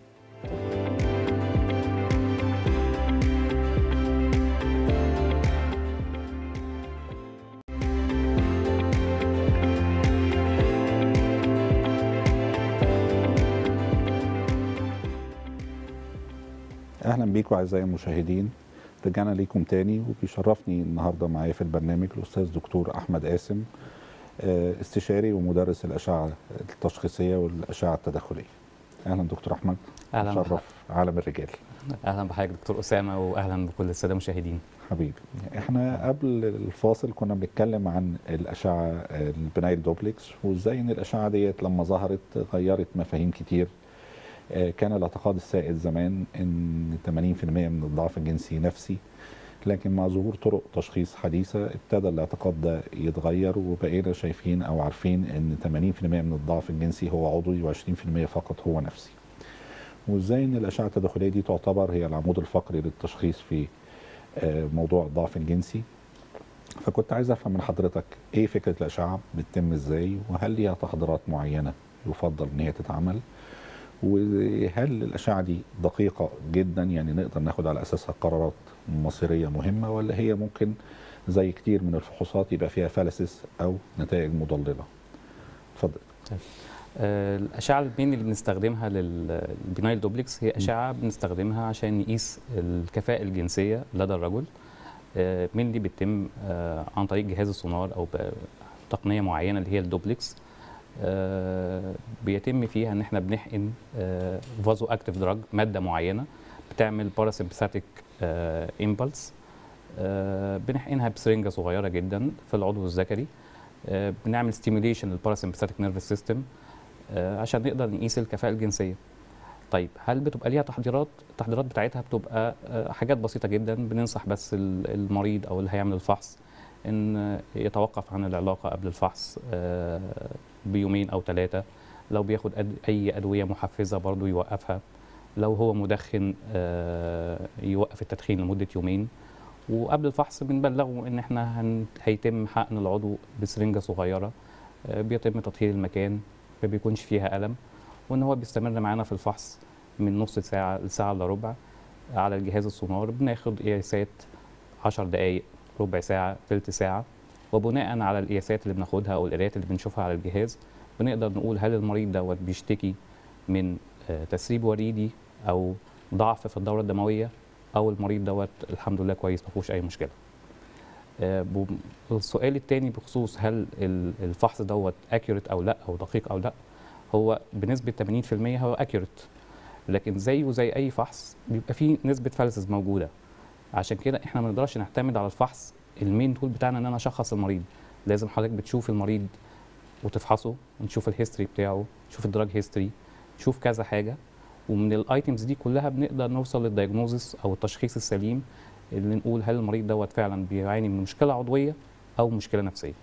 اهلا بيكم اعزائي المشاهدين، رجعنا ليكم تاني وبيشرفني النهارده معايا في البرنامج الاستاذ دكتور احمد قاسم، استشاري ومدرس الاشعه التشخيصيه والاشعه التداخليه. اهلا دكتور احمد. اهلا شرف عالم الرجال. اهلا بحضرتك دكتور اسامه، واهلا بكل الساده المشاهدين. حبيبي، احنا قبل الفاصل كنا بنتكلم عن الاشعه البنايل دوبلكس وازاي ان الاشعه ديت لما ظهرت غيرت مفاهيم كتير. كان الاعتقاد السائد زمان ان ثمانين بالمئة من الضعف الجنسي نفسي، لكن مع ظهور طرق تشخيص حديثه ابتدى الاعتقاد ده يتغير وبقينا شايفين او عارفين ان ثمانين بالمئة من الضعف الجنسي هو عضوي وعشرين بالمئة فقط هو نفسي. وازاي ان الاشعه التداخليه دي تعتبر هي العمود الفقري للتشخيص في موضوع الضعف الجنسي. فكنت عايز افهم من حضرتك ايه فكره الاشعه، بتتم ازاي، وهل ليها تحضيرات معينه يفضل ان هي تتعمل، وهل الاشعه دي دقيقه جدا يعني نقدر ناخد على اساسها قرارات مصيريه مهمه، ولا هي ممكن زي كتير من الفحوصات يبقى فيها فلسس او نتائج مضلله؟ اتفضل. آه، الاشعه المين اللي بنستخدمها للبينايل دوبلكس هي اشعه بنستخدمها عشان نقيس الكفاءه الجنسيه لدى الرجل. آه، مين دي بتتم آه، عن طريق جهاز السونار او بتقنيه معينه اللي هي الدوبلكس. آه، بيتم فيها ان احنا بنحقن فازو اكتيف دراج، ماده معينه بتعمل باراسمبثيك امبلس. بنحقنها بسرنجه صغيره جدا في العضو الذكري. آه، بنعمل ستيميوليشن للباراسمبثيك نيرفس سيستم عشان نقدر نقيس الكفاءه الجنسيه. طيب هل بتبقى ليها تحضيرات؟ التحضيرات بتاعتها بتبقى آه، حاجات بسيطه جدا. بننصح بس المريض او اللي هيعمل الفحص ان يتوقف عن العلاقه قبل الفحص آه، بيومين او ثلاثه. لو بياخد أد... اي ادويه محفزه برضو يوقفها. لو هو مدخن آه، يوقف التدخين لمده يومين. وقبل الفحص بنبلغه ان احنا هن... هيتم حقن العضو بسرنجه صغيره. آه، بيتم تطهير المكان، ما بيكونش فيها الم، وان هو بيستمر معانا في الفحص من نص ساعه لساعه الا ربع على الجهاز السونار. بناخد قياسات عشر دقائق، ربع ساعه، ثلث ساعه، وبناء على القياسات اللي بناخدها او القراءات اللي بنشوفها على الجهاز بنقدر نقول هل المريض دوت بيشتكي من آه، تسريب وريدي او ضعف في الدوره الدمويه، او المريض دوت الحمد لله كويس ما فيهوش اي مشكله. آه، السؤال الثاني بخصوص هل الفحص دوت اكيوريت او لا، او دقيق او لا، هو بنسبه ثمانين في المية هو اكيوريت، لكن زيه زي اي فحص بيبقى فيه نسبه فالسز موجوده. عشان كده احنا ما نقدرش نعتمد على الفحص المين تول بتاعنا ان انا اشخص المريض. لازم حضرتك بتشوف المريض وتفحصه، ونشوف الهيستوري بتاعه، نشوف الدراج هيستوري، نشوف كذا حاجه، ومن الايتمز دي كلها بنقدر نوصل للدايجنوزس او التشخيص السليم اللي نقول هل المريض دوت فعلا بيعاني من مشكله عضويه او مشكله نفسيه.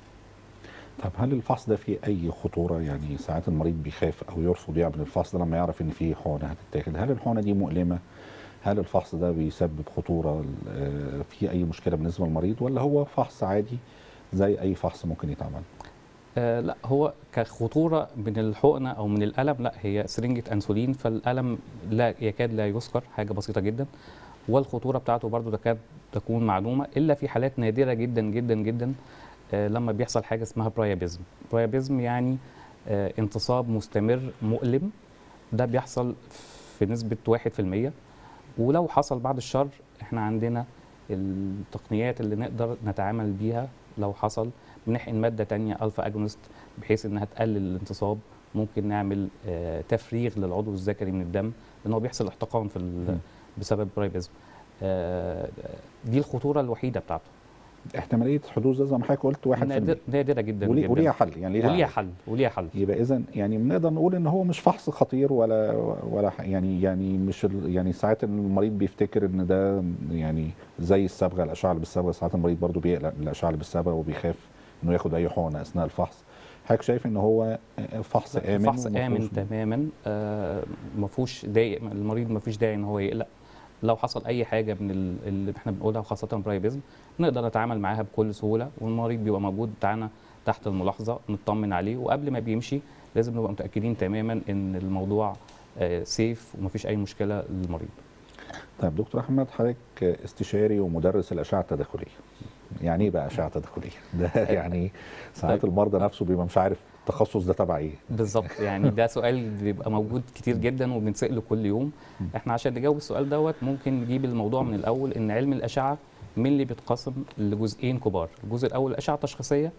طب هل الفحص ده فيه اي خطوره؟ يعني ساعات المريض بيخاف او يرفض يعمل الفحص ده لما يعرف ان فيه حقنه هتتاخد. هل الحقنه دي مؤلمه؟ هل الفحص ده بيسبب خطوره آه، في اي مشكله بالنسبه للمريض، ولا هو فحص عادي زي اي فحص ممكن يتعمل؟ آه لا، هو كخطوره من الحقنه او من الالم لا، هي سرنجه انسولين، فالالم لا يكاد لا يذكر، حاجه بسيطه جدا. والخطوره بتاعته برضو تكاد تكون معلومه الا في حالات نادره جدا جدا جدا. آه لما بيحصل حاجه اسمها برايابيزم. برايابيزم يعني آه انتصاب مستمر مؤلم، ده بيحصل في نسبه واحد في المية. ولو حصل بعد الشر احنا عندنا التقنيات اللي نقدر نتعامل بيها. لو حصل بنحقن ماده تانية الفا اجونست بحيث انها تقلل الانتصاب. ممكن نعمل آه تفريغ للعضو الذكري من الدم، لان هو بيحصل احتقان في بسبب برايبيزم. آه دي الخطوره الوحيده بتاعته. احتماليه حدوث ده زي ما حضرتك قلت واحد في المية. نادره جدا ولي جدا. وليها حل يعني وليها حل وليها حل. يبقى اذا يعني بنقدر نقول ان هو مش فحص خطير ولا ولا يعني يعني مش يعني ساعات المريض بيفتكر ان ده يعني زي الصبغه، الاشعه اللي بالصبغه. ساعات المريض برضو بيقلق من الاشعه اللي بالصبغه وبيخاف انه ياخد اي حقنه اثناء الفحص. حضرتك شايف ان هو فحص امن؟ فحص امن تماما، آه ما فيهوش داعي، المريض ما فيش داعي ان هو يقلق. لو حصل اي حاجه من اللي احنا بنقولها خاصه برايبيزم نقدر نتعامل معاها بكل سهوله، والمريض بيبقى موجود بتاعنا تحت الملاحظه نطمن عليه. وقبل ما بيمشي لازم نبقى متاكدين تماما ان الموضوع آه سيف ومفيش اي مشكله للمريض. طيب دكتور احمد، حضرتك استشاري ومدرس الاشعه التداخليه. يعني ايه بقى اشعه تداخليه؟ ده يعني ساعات المرضى نفسه بيبقى مش عارف التخصص ده تبع ايه. بالظبط، يعني ده سؤال بيبقى موجود كتير جدا وبنسأله كل يوم. احنا عشان نجاوب السؤال دوت ممكن نجيب الموضوع من الاول. ان علم الاشعه من اللي بيتقسم لجزئين كبار. الجزء الاول الاشعه التشخيصيه،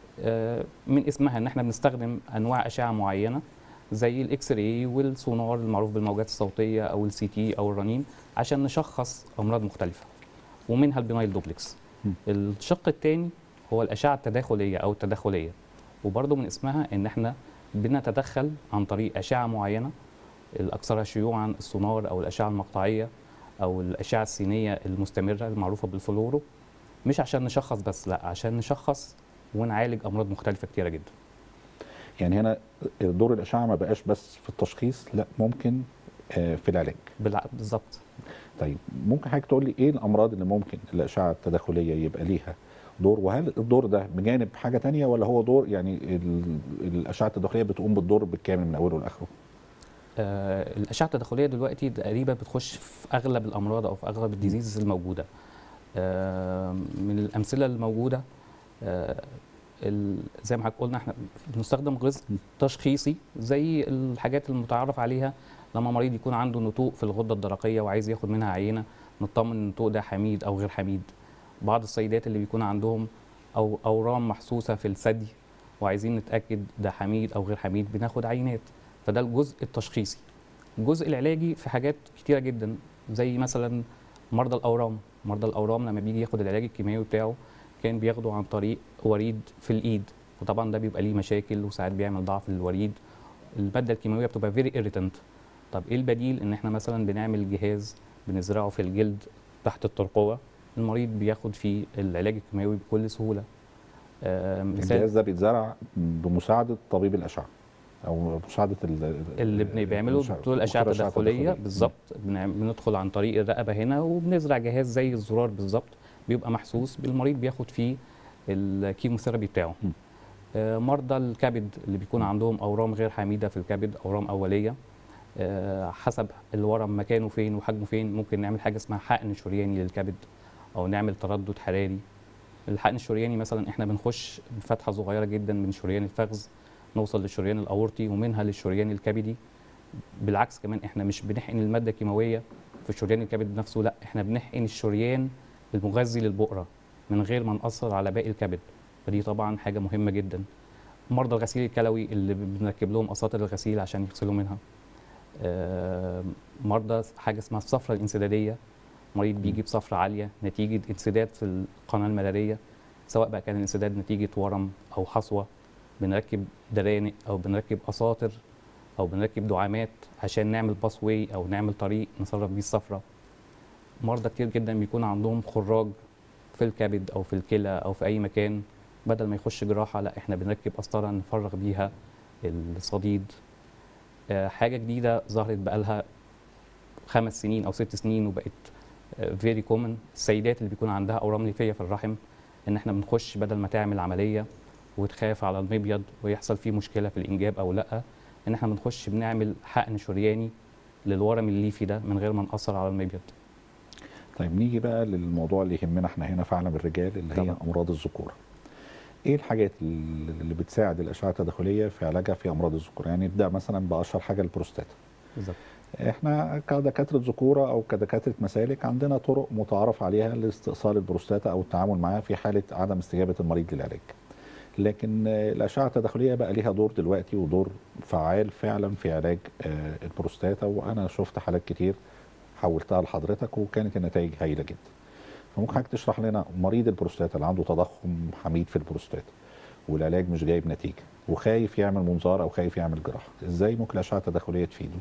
من اسمها ان احنا بنستخدم انواع اشعه معينه زي الاكس راي والسونار المعروف بالموجات الصوتيه او السي تي او الرنين عشان نشخص امراض مختلفه، ومنها البينايل دوبلكس. الشق الثاني هو الاشعه التداخليه او التداخليه، وبرضه من اسمها ان احنا بنتدخل عن طريق اشعه معينه، الاكثر شيوعا السونار او الاشعه المقطعيه او الاشعه السينيه المستمره المعروفه بالفلورو. مش عشان نشخص بس، لا، عشان نشخص ونعالج امراض مختلفه كتيره جدا. يعني هنا دور الاشعه ما بقاش بس في التشخيص، لا ممكن في العلاج. بالظبط. طيب ممكن حضرتك تقول لي ايه الامراض اللي ممكن الاشعه التداخليه يبقى ليها دور؟ وهل الدور ده بجانب حاجه ثانيه، ولا هو دور يعني الاشعه التداخليه بتقوم بالدور بالكامل من اوله لاخره؟ آه الاشعه التداخليه دلوقتي تقريبا بتخش في اغلب الامراض او في اغلب الديزيز الموجوده. آه من الامثله الموجوده آه ال- زي ما حضرتك قلنا احنا بنستخدم غذاء تشخيصي زي الحاجات المتعارف عليها. لما مريض يكون عنده نتوء في الغده الدرقيه وعايز ياخد منها عينه، نطمن ان النتوء ده حميد او غير حميد. بعض السيدات اللي بيكون عندهم او اورام محسوسه في الثدي وعايزين نتاكد ده حميد او غير حميد، بناخد عينات. فده الجزء التشخيصي. الجزء العلاجي في حاجات كتيره جدا، زي مثلا مرضى الاورام. مرضى الاورام لما بيجي ياخد العلاج الكيماوي بتاعه كان بياخده عن طريق وريد في الايد، وطبعا ده بيبقى ليه مشاكل وساعات بيعمل ضعف للوريد. الماده الكيماويه بتبقى فيري ايريتنت. طب ايه البديل؟ ان احنا مثلا بنعمل جهاز بنزرعه في الجلد تحت الترقوه، المريض بياخد فيه العلاج الكيماوي بكل سهوله. آه، مثال الجهاز ده بيتزرع بمساعده طبيب الاشعه او مساعده ال- اللي بن- بيعمله المشا- دكتور الاشعه دكتور الأشعة التداخليه التداخلية. بالظبط. بنعم- بندخل عن طريق الرقبه هنا وبنزرع جهاز زي الزرار بالظبط، بيبقى محسوس بالمريض بياخد فيه الكيموثيرابي بتاعه. م. آه، مرضى الكبد اللي بيكون عندهم اورام غير حميده في الكبد، اورام اوليه، آه، حسب الورم مكانه فين وحجمه فين، ممكن نعمل حاجه اسمها حقن شرياني للكبد او نعمل تردد حراري. الحقن الشرياني مثلا احنا بنخش بفتحه صغيره جدا من شريان الفخذ نوصل للشريان الاورطي ومنها للشريان الكبدي. بالعكس كمان احنا مش بنحقن الماده الكيماويه في شريان الكبد نفسه، لا احنا بنحقن الشريان المغذي للبؤره من غير ما نأثر على باقي الكبد. فدي طبعا حاجه مهمه جدا. مرضى الغسيل الكلوي اللي بنركب لهم اساطر الغسيل عشان يغسلوا منها. آه، مرضى حاجه اسمها الصفرة الانسداديه، مريض بيجي بصفرة عاليه نتيجه انسداد في القناه المراريه، سواء بقى كان الانسداد نتيجه ورم او حصوه، بنركب درانق او بنركب اساطر او بنركب دعامات عشان نعمل باس واي او نعمل طريق نصرف بيه الصفرة. مرضى كتير جدا بيكون عندهم خراج في الكبد او في الكلى او في اي مكان، بدل ما يخش جراحه لا احنا بنركب قسطره نفرغ بيها الصديد. آه، حاجه جديده ظهرت بقالها خمس سنين او ست سنين وبقت فيري كومن، السيدات اللي بيكون عندها اورام ليفيه في الرحم، ان احنا بنخش بدل ما تعمل عمليه وتخاف على المبيض ويحصل فيه مشكله في الانجاب او لا، ان احنا بنخش بنعمل حقن شرياني للورم الليفي ده من غير ما نأثر على المبيض. طيب نيجي بقى للموضوع اللي يهمنا احنا هنا في عالم الرجال اللي هي طبعا. امراض الذكوره. ايه الحاجات اللي بتساعد الاشعه التداخليه في علاجها في امراض الذكوره؟ يعني نبدا مثلا باشهر حاجه البروستاتا. بالظبط. احنا كدكاتره ذكوره او كدكاتره مسالك عندنا طرق متعارف عليها لاستئصال البروستاتا او التعامل معها في حاله عدم استجابه المريض للعلاج. لكن الاشعه التداخليه بقى ليها دور دلوقتي ودور فعال فعلا في علاج البروستاتا، وانا شفت حالات كتير حولتها لحضرتك وكانت النتائج هايله جدا. فممكن حضرتك تشرح لنا مريض البروستاتا اللي عنده تضخم حميد في البروستاتا والعلاج مش جايب نتيجه وخايف يعمل منظار او خايف يعمل جراحه، ازاي ممكن الاشعه التداخليه تفيده؟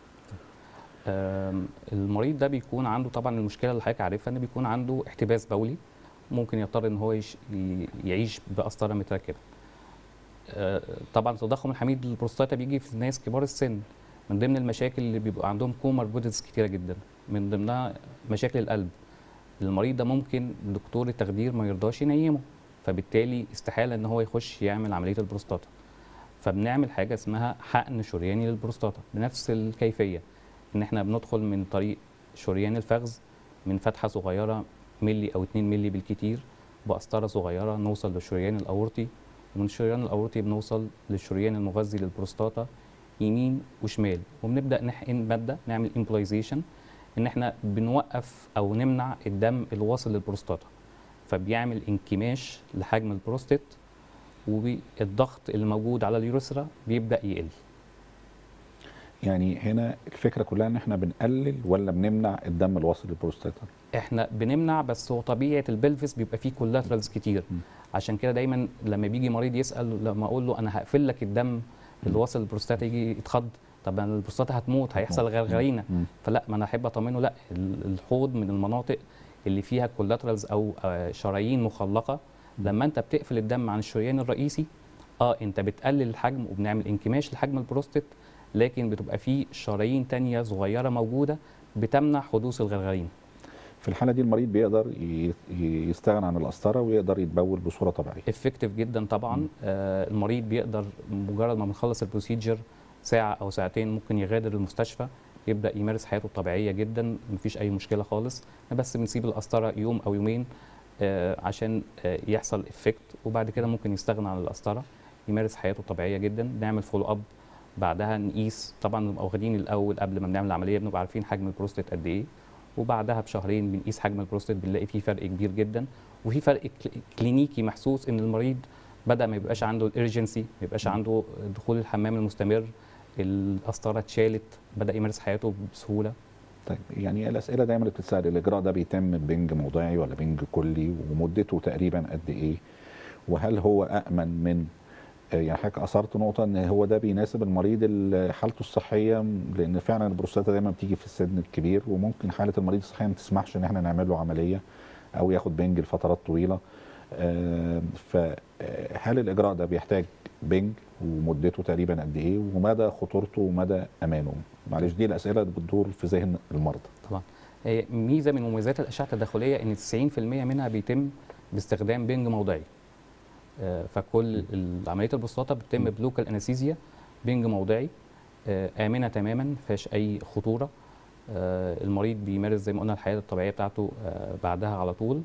آم، المريض ده بيكون عنده طبعا المشكله اللي حضرتك عارفها ان بيكون عنده احتباس بولي، ممكن يضطر ان هو يش- ي- يعيش بقسطره متركبه. آه، طبعا التضخم الحميد للبروستاتا بيجي في الناس كبار السن، من ضمن المشاكل اللي بيبقى عندهم كوموربيدز كتيره جدا، من ضمنها مشاكل القلب. المريض ده ممكن دكتور التخدير ما يرضاش ينيمه، فبالتالي استحاله ان هو يخش يعمل عمليه البروستاتا. فبنعمل حاجه اسمها حقن شرياني للبروستاتا بنفس الكيفيه، ان احنا بندخل من طريق شريان الفخذ من فتحه صغيره ملي او اتنين ملي بالكتير بقسطره صغيره نوصل للشريان الاورطي، ومن الشريان الاورطي بنوصل للشريان المغذي للبروستاتا يمين وشمال، وبنبدا نحقن ماده نعمل امبلايزيشن ان احنا بنوقف او نمنع الدم الواصل للبروستاتا، فبيعمل انكماش لحجم البروستات والضغط اللي موجود على اليوريثرا بيبدا يقل. يعني هنا الفكره كلها ان احنا بنقلل ولا بنمنع الدم الواصل للبروستاتا؟ احنا بنمنع، بس هو طبيعه البلفس بيبقى فيه كولاترالز كتير، م. عشان كده دايما لما بيجي مريض يسال، لما اقول له انا هقفل لك الدم اللي واصل للبروستاتا يجي يتخض، طب انا البروستاتا هتموت هيحصل غرغرينه، م. فلا، ما انا احب اطمنه لا، ال- الحوض من المناطق اللي فيها كولاترالز او آه، شرايين مخلقه، لما انت بتقفل الدم عن الشريان الرئيسي اه انت بتقلل الحجم وبنعمل انكماش لحجم البروستات، لكن بتبقى فيه شرايين تانية صغيره موجوده بتمنع حدوث الغرغرين. في الحاله دي المريض بيقدر ي- يستغنى عن القسطره ويقدر يتبول بصوره طبيعيه. افكتيف جدا طبعا. م. آه المريض بيقدر مجرد ما بنخلص البروسيجر ساعه او ساعتين ممكن يغادر المستشفى يبدا يمارس حياته الطبيعيه جدا، مفيش اي مشكله خالص، بس بنسيب القسطره يوم او يومين آه عشان آه يحصل افكت، وبعد كده ممكن يستغنى عن القسطره، يمارس حياته الطبيعيه جدا. نعمل فولو اب بعدها، نقيس طبعا، نبقى واخدين الاول قبل ما بنعمل العمليه بنبقى عارفين حجم البروستات قد ايه، وبعدها بشهرين بنقيس حجم البروستات بنلاقي فيه فرق كبير جدا، وفي فرق كلينيكي محسوس ان المريض بدا ما يبقاش عنده الارجنسي، ما يبقاش عنده دخول الحمام المستمر، القسطره اتشالت، بدا يمارس حياته بسهوله. طيب يعني الاسئله دايما اللي بتتسال، الاجراء ده بيتم بنج موضعي ولا بنج كلي، ومدته تقريبا قد ايه، وهل هو امن من، يعني حضرتك اثرت نقطه ان هو ده بيناسب المريض حالته الصحيه، لان فعلا البروستاتا دايما بتيجي في السن الكبير، وممكن حاله المريض الصحيه ما تسمحش ان احنا نعمل له عمليه او ياخد بنج لفترات طويله. فهل الاجراء ده بيحتاج بنج، ومدته تقريبا قد ايه، ومدى خطورته ومدى امانه؟ معلش دي الاسئله اللي بتدور في ذهن المرضى. طبعا هي ميزه من مميزات الاشعه التداخليه ان تسعين في المية منها بيتم باستخدام بنج موضعي. فكل عمليه البروستاتا بتتم بلوكال انستيزيا، بنج موضعي، امنه تماما، ما فيهاش اي خطوره. المريض بيمارس زي ما قلنا الحياه الطبيعيه بتاعته بعدها على طول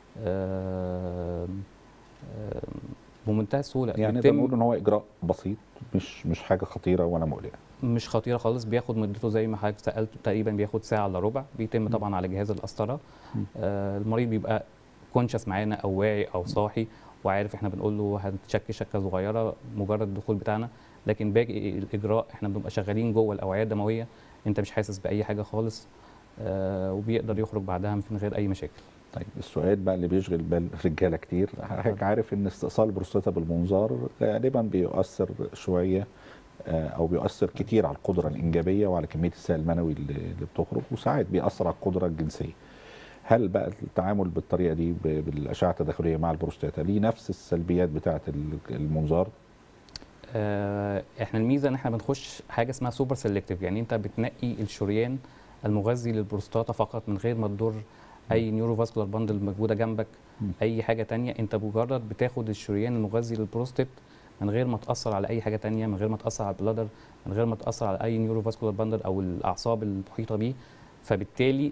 بمنتهى السهوله. يعني نقدر نقول ان هو اجراء بسيط، مش مش حاجه خطيره ولا مقلقه. مش خطيره خالص، بياخد مدته زي ما حضرتك سالت تقريبا بياخد ساعه الا ربع، بيتم طبعا على جهاز القسطره. آه المريض بيبقى كونشس معانا او واعي او صاحي وعارف احنا بنقول له هتشك شكه صغيره مجرد الدخول بتاعنا، لكن باقي الاجراء احنا بنبقى شغالين جوه الاوعيه الدمويه، انت مش حاسس باي حاجه خالص، آه وبيقدر يخرج بعدها من غير اي مشاكل. طيب السؤال بقى اللي بيشغل بال الرجاله كتير، حضرتك عارف ان استئصال البروستاتا بالمنظار غالبا بيؤثر شويه او بيؤثر كتير على القدره الانجابيه وعلى كميه السائل المنوي اللي بتخرج، وساعات بيأثر على القدره الجنسيه. هل بقى التعامل بالطريقه دي بالاشعه التداخليه مع البروستاتا ليه نفس السلبيات بتاعه المنظار؟ آه احنا الميزه ان احنا بنخش حاجه اسمها سوبر سيلكتيف، يعني انت بتنقي الشريان المغذي للبروستاتا فقط من غير ما تضر اي نيورو فاسكولار باندل موجوده جنبك، م. اي حاجه تانية، انت مجرد بتاخد الشريان المغذي للبروستات من غير ما تاثر على اي حاجه تانية، من غير ما تاثر على البلادر، من غير ما تاثر على اي نيورو فاسكولار باندل او الاعصاب المحيطه بيه. فبالتالي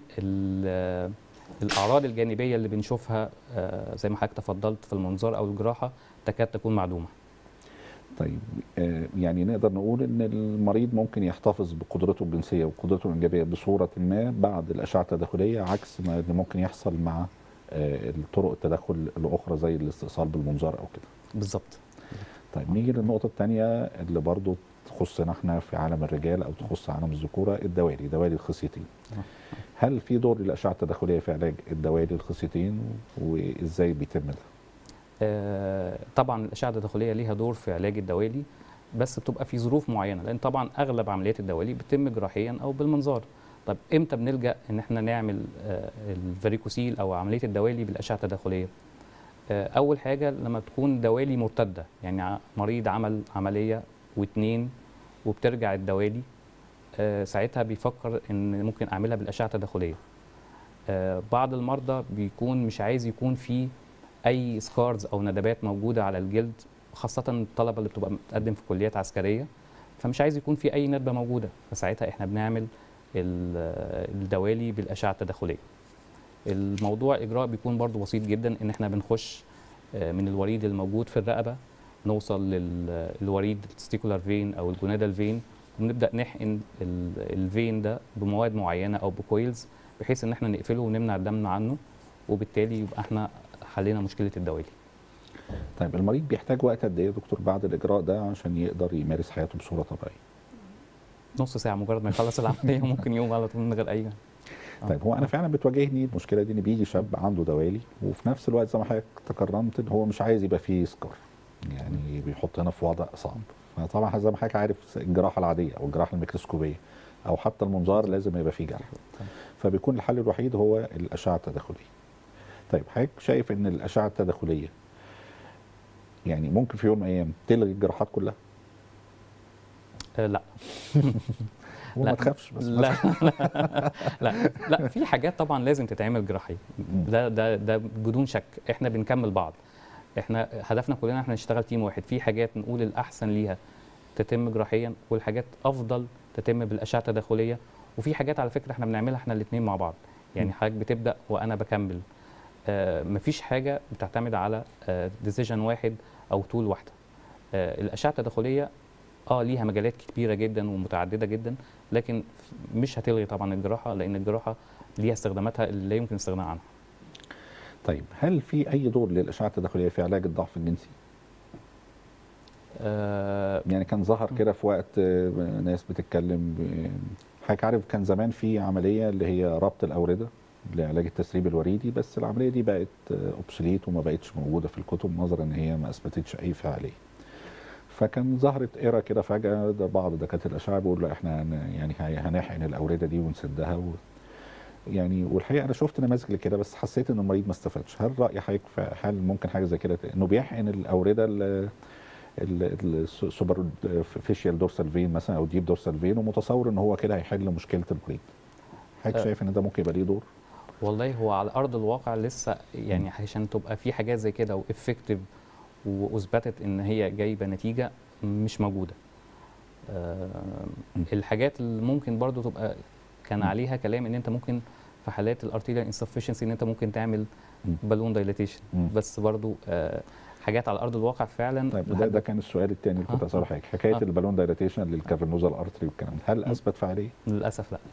الاعراض الجانبيه اللي بنشوفها زي ما حضرتك تفضلت في المنظار او الجراحه تكاد تكون معدومه. طيب يعني نقدر نقول ان المريض ممكن يحتفظ بقدرته الجنسيه وقدرته الانجابيه بصوره ما بعد الاشعه التداخليه، عكس ما اللي ممكن يحصل مع الطرق التدخل الاخرى زي الاستئصال بالمنظار او كده. بالظبط. طيب نيجي للنقطه الثانيه اللي برضو تخصنا احنا في عالم الرجال او تخص عالم الذكوره، الدوالي، دوالي الخصيتين. هل في دور للاشعه التداخليه في علاج الدوالي الخصيتين، وازاي بيتم ده؟ آه طبعا الاشعه التداخليه ليها دور في علاج الدوالي، بس بتبقى في ظروف معينه، لان طبعا اغلب عمليات الدوالي بتتم جراحيا او بالمنظار. طب امتى بنلجا ان احنا نعمل آه الفاريكوسيل او عمليه الدوالي بالاشعه التداخليه؟ آه اول حاجه لما تكون دوالي مرتده، يعني مريض عمل عمليه واثنين وبترجع الدوالي، آه ساعتها بيفكر ان ممكن اعملها بالاشعه التداخليه. آه بعض المرضى بيكون مش عايز يكون في اي سكارز او ندبات موجوده على الجلد، خاصه الطلبه اللي بتبقى بتقدم في كليات عسكريه، فمش عايز يكون في اي ندبه موجوده، فساعتها احنا بنعمل الدوالي بالاشعه التداخليه. الموضوع اجراء بيكون برضو بسيط جدا، ان احنا بنخش من الوريد الموجود في الرقبه نوصل للوريد التستيكولار فين او الجونادال فين، ونبدا نحقن الفين ده بمواد معينه او بكويلز بحيث ان احنا نقفله ونمنع الدم عنه، وبالتالي يبقى احنا حلينا مشكله الدوالي. طيب المريض بيحتاج وقت قد ايه يا دكتور بعد الاجراء ده عشان يقدر يمارس حياته بصوره طبيعيه؟ نص ساعه، مجرد ما يخلص العمليه ممكن يوم على طول من غير اي. طيب هو انا فعلا بتواجهني المشكله دي، ان بيجي شاب عنده دوالي وفي نفس الوقت زي ما حضرتك تكرمت ان هو مش عايز يبقى فيه سكر، يعني بيحطنا في وضع صعب. فطبعا زي ما حضرتك عارف الجراحه العاديه او الجراحه الميكروسكوبيه او حتى المنظار لازم يبقى فيه جرح، فبيكون الحل الوحيد هو الاشعه التداخليه. طيب حضرتك شايف ان الاشعه التداخليه يعني ممكن في يوم من الايام تلغي الجراحات كلها؟ أه لا وما تخافش بس لا لا لا لا في حاجات طبعا لازم تتعمل جراحيا، ده ده ده بدون شك. احنا بنكمل بعض، احنا هدفنا كلنا احنا نشتغل تيم واحد، في حاجات نقول الاحسن ليها تتم جراحيا والحاجات افضل تتم بالاشعه التداخليه، وفي حاجات على فكره احنا بنعملها احنا الاثنين مع بعض، يعني حضرتك بتبدا وانا بكمل. آه مفيش حاجه بتعتمد على ديسيجن واحد او تول واحده. آه الاشعه التداخليه اه ليها مجالات كبيره جدا ومتعدده جدا، لكن مش هتلغي طبعا الجراحه، لان الجراحه ليها استخداماتها اللي لا يمكن الاستغناء عنها. طيب هل في اي دور للاشعه التداخليه في علاج الضعف الجنسي؟ آه يعني كان ظهر كده في وقت ناس بتتكلم، حضرتك عارف كان زمان في عمليه اللي هي ربط الاورده لعلاج التسريب الوريدي، بس العمليه دي بقت اوبسوليت وما بقتش موجوده في الكتب نظرا ان هي ما اثبتتش اي فعاليه. فكان ظهرت ايرا كده فجاه، ده بعض دكاتره الاشعه بيقولوا لا احنا يعني هنحقن الاورده دي ونسدها و يعني والحقيقه انا شفت نماذج لكده، بس حسيت ان المريض ما استفادش. هل راي حضرتك هل ممكن حاجه زي كده انه بيحقن الاورده السوبر فيشيال دورسال فين مثلا او ديب دورسال فين ومتصور ان هو كده هيحل مشكله المريض؟ حضرتك أه شايف ان ده ممكن يبقى ليه دور؟ والله هو على ارض الواقع لسه يعني عشان تبقى في حاجات زي كده وافكتيف واثبتت ان هي جايبه نتيجه مش موجوده. أه الحاجات اللي ممكن برضو تبقى كان عليها كلام ان انت ممكن في حالات الارتيريال انسفشنسي ان انت ممكن تعمل بالون دايليتيشن، بس برضو أه حاجات على ارض الواقع فعلا. طيب ده, ده كان السؤال الثاني اللي كنت آه اساله حضرتك، حكايه آه البالون دايليتيشن للكافرنوزال ارتري والكلام ده، هل اثبت فعاليه؟ للاسف لا.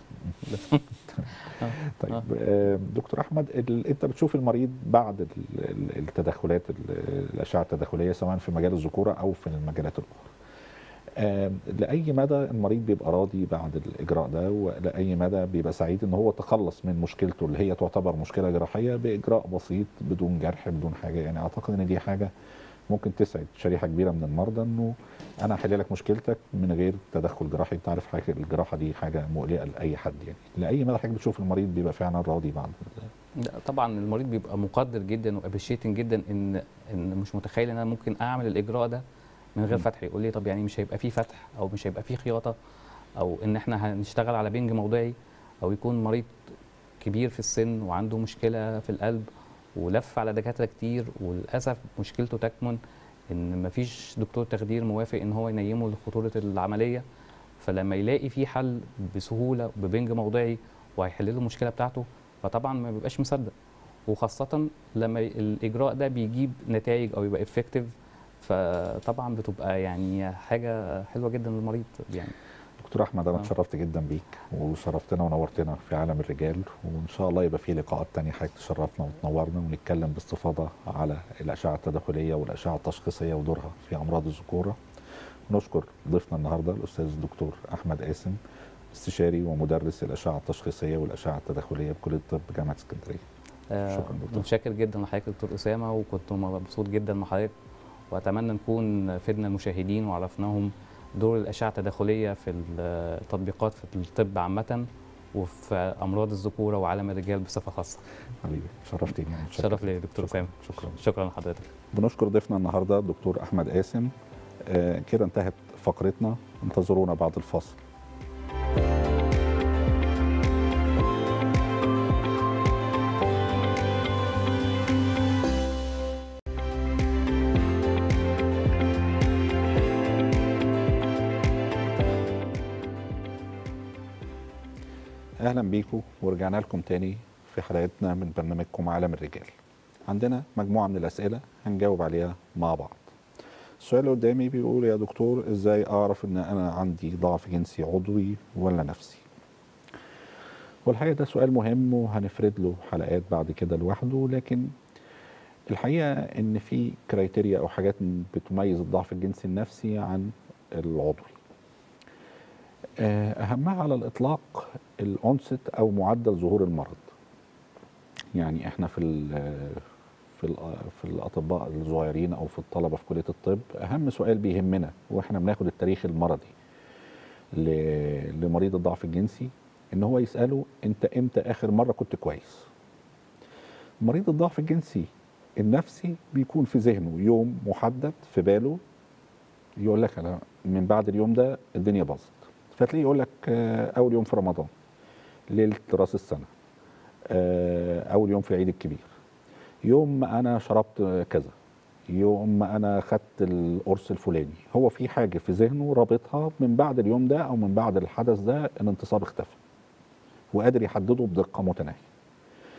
طيب آه دكتور احمد، انت بتشوف المريض بعد التدخلات الاشعه التداخليه سواء في مجال الذكوره او في المجالات الاخرى، آه لاي مدى المريض بيبقى راضي بعد الاجراء ده، ولاي مدى بيبقى سعيد ان هو تخلص من مشكلته اللي هي تعتبر مشكله جراحيه باجراء بسيط بدون جرح بدون حاجه؟ يعني اعتقد ان دي حاجه ممكن تسعد شريحه كبيره من المرضى، انه انا هحل لك مشكلتك من غير تدخل جراحي. انت عارف حاجه الجراحه دي حاجه مقلقه لاي حد، يعني لاي مدى حضرتك بتشوف المريض بيبقى فعلا راضي بعد؟ لا طبعا المريض بيبقى مقدر جدا وابريشيتنج جدا ان ان مش متخيل ان انا ممكن اعمل الاجراء ده من غير فتح. يقول لي طب يعني مش هيبقى فيه فتح او مش هيبقى فيه خياطه او ان احنا هنشتغل على بنج موضعي، او يكون مريض كبير في السن وعنده مشكله في القلب ولف على دكاتره كتير، وللاسف مشكلته تكمن ان مفيش دكتور تخدير موافق ان هو ينيمه لخطوره العمليه. فلما يلاقي في حل بسهوله ببنج موضعي وهيحل له المشكله بتاعته، فطبعا ما بيبقاش مصدق، وخاصه لما الاجراء ده بيجيب نتائج او يبقى افكتيف، فطبعا بتبقى يعني حاجه حلوه جدا للمريض. يعني دكتور احمد انا آه. اتشرفت جدا بيك وشرفتنا ونورتنا في عالم الرجال، وان شاء الله يبقى في لقاءات تانية حضرتك تشرفنا وتنورنا ونتكلم باستفاضه على الاشعه التداخليه والاشعه التشخيصيه ودورها في امراض الذكوره. نشكر ضيفنا النهارده الاستاذ الدكتور احمد قاسم، استشاري ومدرس الاشعه التشخيصيه والاشعه التداخليه بكليه الطب جامعه اسكندريه. آه شكرا دكتور. متشكر جدا لحضرتك دكتور اسامه، وكنت مبسوط جدا مع حضرتك، واتمنى نكون فدنا المشاهدين وعرفناهم دور الاشعه التداخليه في التطبيقات في الطب عامه وفي امراض الذكوره وعالم الرجال بصفه خاصه. حبيبي شرفتني. شرف لي دكتور اسامه. شكرا. شكرا لحضرتك. بنشكر ضيفنا النهارده الدكتور احمد قاسم. آه كده انتهت فقرتنا، انتظرونا بعد الفاصل. اهلا بيكم ورجعنا لكم تاني في حلقتنا من برنامجكم عالم الرجال. عندنا مجموعه من الاسئله هنجاوب عليها مع بعض. السؤال اللي قدامي بيقول يا دكتور ازاي اعرف ان انا عندي ضعف جنسي عضوي ولا نفسي؟ والحقيقه ده سؤال مهم وهنفرد له حلقات بعد كده لوحده، لكن الحقيقه ان في كرايتيريا او حاجات بتميز الضعف الجنسي النفسي عن العضوي. اهمها على الاطلاق الأونست او معدل ظهور المرض. يعني احنا في ال في ال في الاطباء الصغيرين او في الطلبه في كليه الطب، اهم سؤال بيهمنا واحنا بناخد التاريخ المرضي لمريض الضعف الجنسي ان هو يساله انت امتى اخر مره كنت كويس؟ مريض الضعف الجنسي النفسي بيكون في ذهنه يوم محدد في باله، يقول لك انا من بعد اليوم ده الدنيا باظت، فتلاقيه يقول لك اول يوم في رمضان، ليله راس السنه، اول يوم في العيد الكبير، يوم ما انا شربت كذا، يوم ما انا خدت القرص الفلاني. هو في حاجه في ذهنه رابطها من بعد اليوم ده او من بعد الحدث ده الانتصاب اختفى، وقادر يحدده بدقه متناهيه.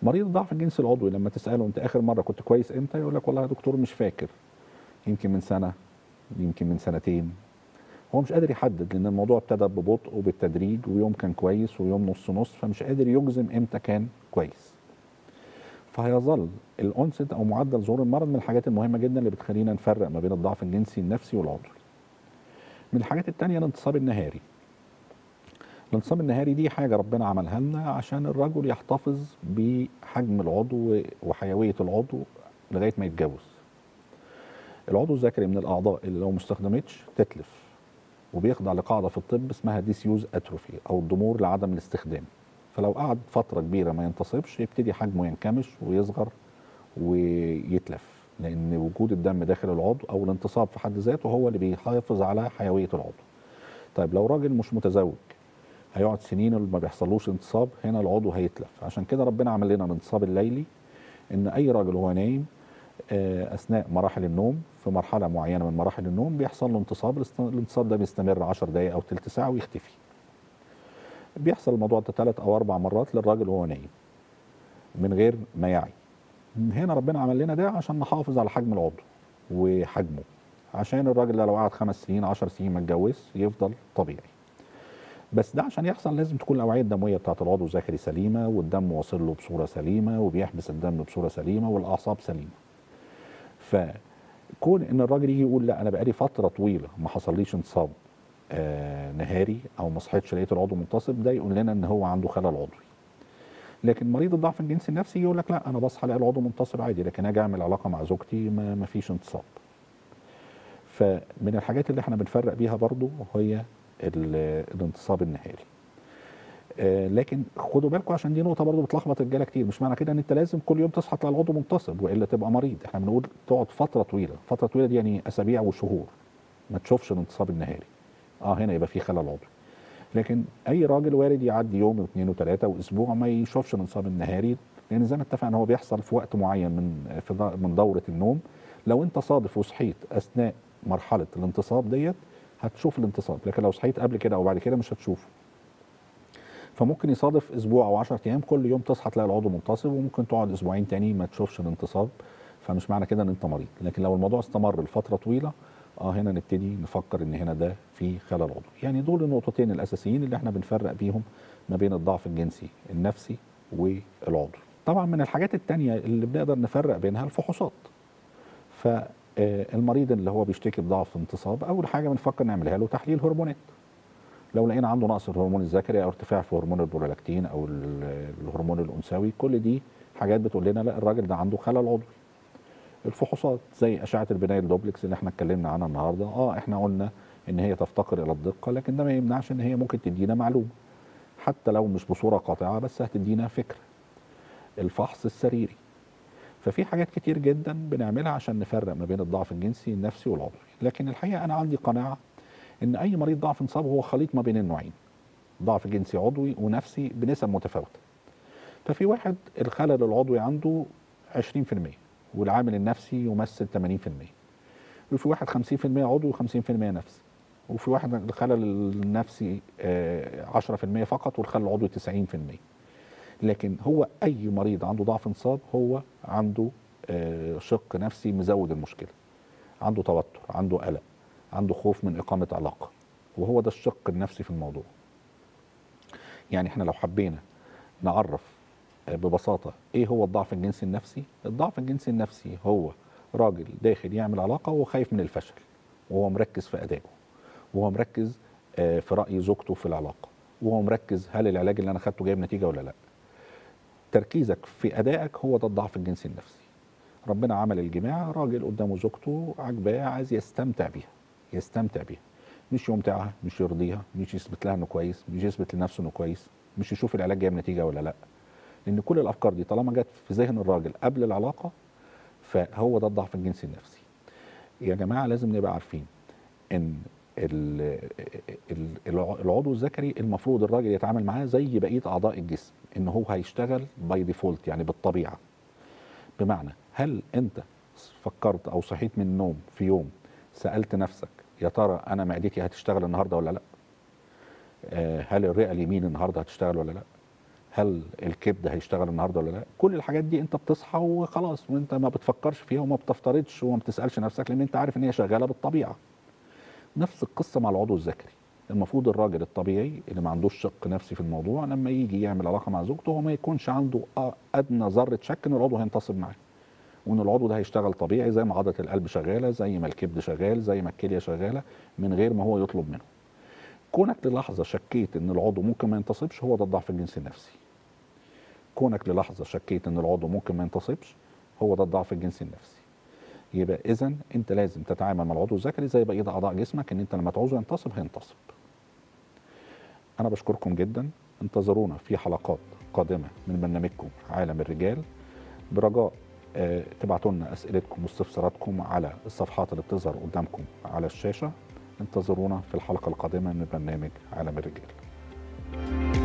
مريض الضعف الجنسي العضوي لما تساله انت اخر مره كنت كويس امتى، يقول لك والله يا دكتور مش فاكر، يمكن من سنه، يمكن من سنتين. هو مش قادر يحدد، لان الموضوع ابتدى ببطء وبالتدريج، ويوم كان كويس ويوم نص نص، فمش قادر يجزم امتى كان كويس. فهيظل الانست او معدل ظهور المرض من الحاجات المهمه جدا اللي بتخلينا نفرق ما بين الضعف الجنسي النفسي والعضوي. من الحاجات التانية الانتصاب النهاري. الانتصاب النهاري دي حاجه ربنا عملها لنا عشان الرجل يحتفظ بحجم العضو وحيويه العضو لغايه ما يتجوز. العضو الذكري من الاعضاء اللي لو ما استخدمتش تتلف، وبيخضع لقاعده في الطب اسمها ديسيوز اتروفي او الضمور لعدم الاستخدام. فلو قعد فتره كبيره ما ينتصبش يبتدي حجمه ينكمش ويصغر ويتلف، لان وجود الدم داخل العضو او الانتصاب في حد ذاته هو اللي بيحافظ على حيويه العضو. طيب لو راجل مش متزوج هيقعد سنين ما بيحصلوش انتصاب، هنا العضو هيتلف. عشان كده ربنا عمل لنا الانتصاب الليلي، ان اي راجل وهو نايم اثناء مراحل النوم في مرحله معينه من مراحل النوم بيحصل له انتصاب. الانتصاب ده بيستمر عشر دقائق او ثلث ساعه ويختفي. بيحصل الموضوع ده ثلاث او اربع مرات للراجل وهو نايم من غير ما يعي. هنا ربنا عمل لنا ده عشان نحافظ على حجم العضو وحجمه، عشان الراجل ده لو قعد خمس سنين عشر سنين ما اتجوزش يفضل طبيعي. بس ده عشان يحصل لازم تكون الاوعيه الدمويه بتاعت العضو الذكري سليمه، والدم واصل له بصوره سليمه، وبيحبس الدم بصوره سليمه، والاعصاب سليمه. فكون ان الراجل يجي يقول لا انا بقالي فتره طويله ما حصليش انتصاب آه نهاري او ما صحيتش لقيت العضو منتصب، ده يقول لنا ان هو عنده خلل عضوي. لكن مريض الضعف الجنسي النفسي يقول لك لا انا بصحى الاقي العضو منتصب عادي، لكن اجي اعمل علاقه مع زوجتي ما, ما فيش انتصاب. فمن الحاجات اللي احنا بنفرق بيها برضو هي الانتصاب النهاري. آه لكن خدوا بالكم عشان دي نقطه برضو بتلخبط الرجاله كتير، مش معنى كده ان انت لازم كل يوم تصحى تلاقي العضو منتصب والا تبقى مريض. احنا بنقول تقعد فتره طويله، فتره طويله دي يعني اسابيع وشهور ما تشوفش الانتصاب النهاري، اه هنا يبقى في خلل عضوي. لكن اي راجل وارد يعدي يوم واثنين وثلاثه واسبوع ما يشوفش الانتصاب النهاري، لان زي ما اتفقنا هو بيحصل في وقت معين من في من دوره النوم. لو انت صادف وصحيت اثناء مرحله الانتصاب ديت هتشوف الانتصاب، لكن لو صحيت قبل كده او بعد كده مش هتشوفه. فممكن يصادف اسبوع او عشرة ايام كل يوم تصحى تلاقي العضو منتصب، وممكن تقعد اسبوعين تاني ما تشوفش الانتصاب، فمش معنى كده ان انت مريض. لكن لو الموضوع استمر لفتره طويله اه هنا نبتدي نفكر ان هنا ده في خلل عضوي. يعني دول النقطتين الاساسيين اللي احنا بنفرق بيهم ما بين الضعف الجنسي النفسي والعضوي. طبعا من الحاجات التانية اللي بنقدر نفرق بينها الفحوصات. فالمريض اللي هو بيشتكي بضعف انتصاب اول حاجه بنفكر نعملها له تحليل هرمونات. لو لقينا عنده نقص في الهرمون الذكري او ارتفاع في هرمون البرولاكتين او الهرمون الانثوي، كل دي حاجات بتقول لنا لا الراجل ده عنده خلل عضوي. الفحوصات زي اشعه البنايل دوبلكس اللي احنا اتكلمنا عنها النهارده، اه احنا قلنا ان هي تفتقر الى الدقه، لكن ده ما يمنعش ان هي ممكن تدينا معلومه حتى لو مش بصوره قاطعه، بس هتدينا فكره. الفحص السريري. ففي حاجات كتير جدا بنعملها عشان نفرق ما بين الضعف الجنسي النفسي والعضوي. لكن الحقيقه انا عندي قناعه ان اي مريض ضعف انتصاب هو خليط ما بين النوعين، ضعف جنسي عضوي ونفسي بنسب متفاوته. ففي واحد الخلل العضوي عنده عشرين في المية والعامل النفسي يمثل ثمانين في المية، وفي واحد خمسين في المية عضوي وخمسين في المية نفسي، وفي واحد الخلل النفسي عشرة في المية فقط والخلل العضوي تسعين في المية. لكن هو اي مريض عنده ضعف انتصاب هو عنده شق نفسي مزود المشكله، عنده توتر، عنده قلق، عنده خوف من إقامة علاقة، وهو ده الشق النفسي في الموضوع. يعني احنا لو حبينا نعرف ببساطة ايه هو الضعف الجنسي النفسي، الضعف الجنسي النفسي هو راجل داخل يعمل علاقة وهو خايف من الفشل، وهو مركز في أدائه، وهو مركز في رأي زوجته في العلاقة، وهو مركز هل العلاج اللي أنا خدته جايب نتيجة ولا لا. تركيزك في أدائك هو ده الضعف الجنسي النفسي. ربنا عمل الجماع، راجل قدامه زوجته عجباه عايز يستمتع بيها، يستمتع بيها، مش يمتعها، مش يرضيها، مش يثبت لها انه كويس، مش يثبت لنفسه انه كويس، مش يشوف العلاج جايب نتيجه ولا لا. لان كل الافكار دي طالما جت في ذهن الراجل قبل العلاقه فهو ده الضعف الجنسي النفسي. يا جماعه لازم نبقى عارفين ان العضو الذكري المفروض الراجل يتعامل معاه زي بقيه اعضاء الجسم، ان هو هيشتغل باي ديفولت يعني بالطبيعه. بمعنى هل انت فكرت او صحيت من النوم في يوم سالت نفسك يا ترى انا معدتي هتشتغل النهارده ولا لا؟ آه هل الرئه اليمين النهارده هتشتغل ولا لا؟ هل الكبد هيشتغل النهارده ولا لا؟ كل الحاجات دي انت بتصحى وخلاص، وانت ما بتفكرش فيها وما بتفترضش وما بتسالش نفسك، لان انت عارف ان هي شغاله بالطبيعه. نفس القصه مع العضو الذكري. المفروض الراجل الطبيعي اللي ما عندوش شق نفسي في الموضوع لما يجي يعمل علاقه مع زوجته هو ما يكونش عنده ادنى ذره شك ان العضو هينتصب معاه، وان العضو ده هيشتغل طبيعي زي ما عضله القلب شغاله، زي ما الكبد شغال، زي ما الكليه شغاله، من غير ما هو يطلب منه. كونك للحظه شكيت ان العضو ممكن ما ينتصبش هو ده الضعف الجنسي النفسي. كونك للحظه شكيت ان العضو ممكن ما ينتصبش هو ده الضعف الجنسي النفسي. يبقى اذا انت لازم تتعامل مع العضو الذكري زي بقيه اعضاء جسمك، ان انت لما تعوزه ينتصب هينتصب. انا بشكركم جدا، انتظرونا في حلقات قادمه من برنامجكم عالم الرجال، برجاء آه تبعتوا لنا اسئلتكم واستفساراتكم على الصفحات اللي بتظهر قدامكم على الشاشه. انتظرونا في الحلقه القادمه من برنامج عالم الرجال.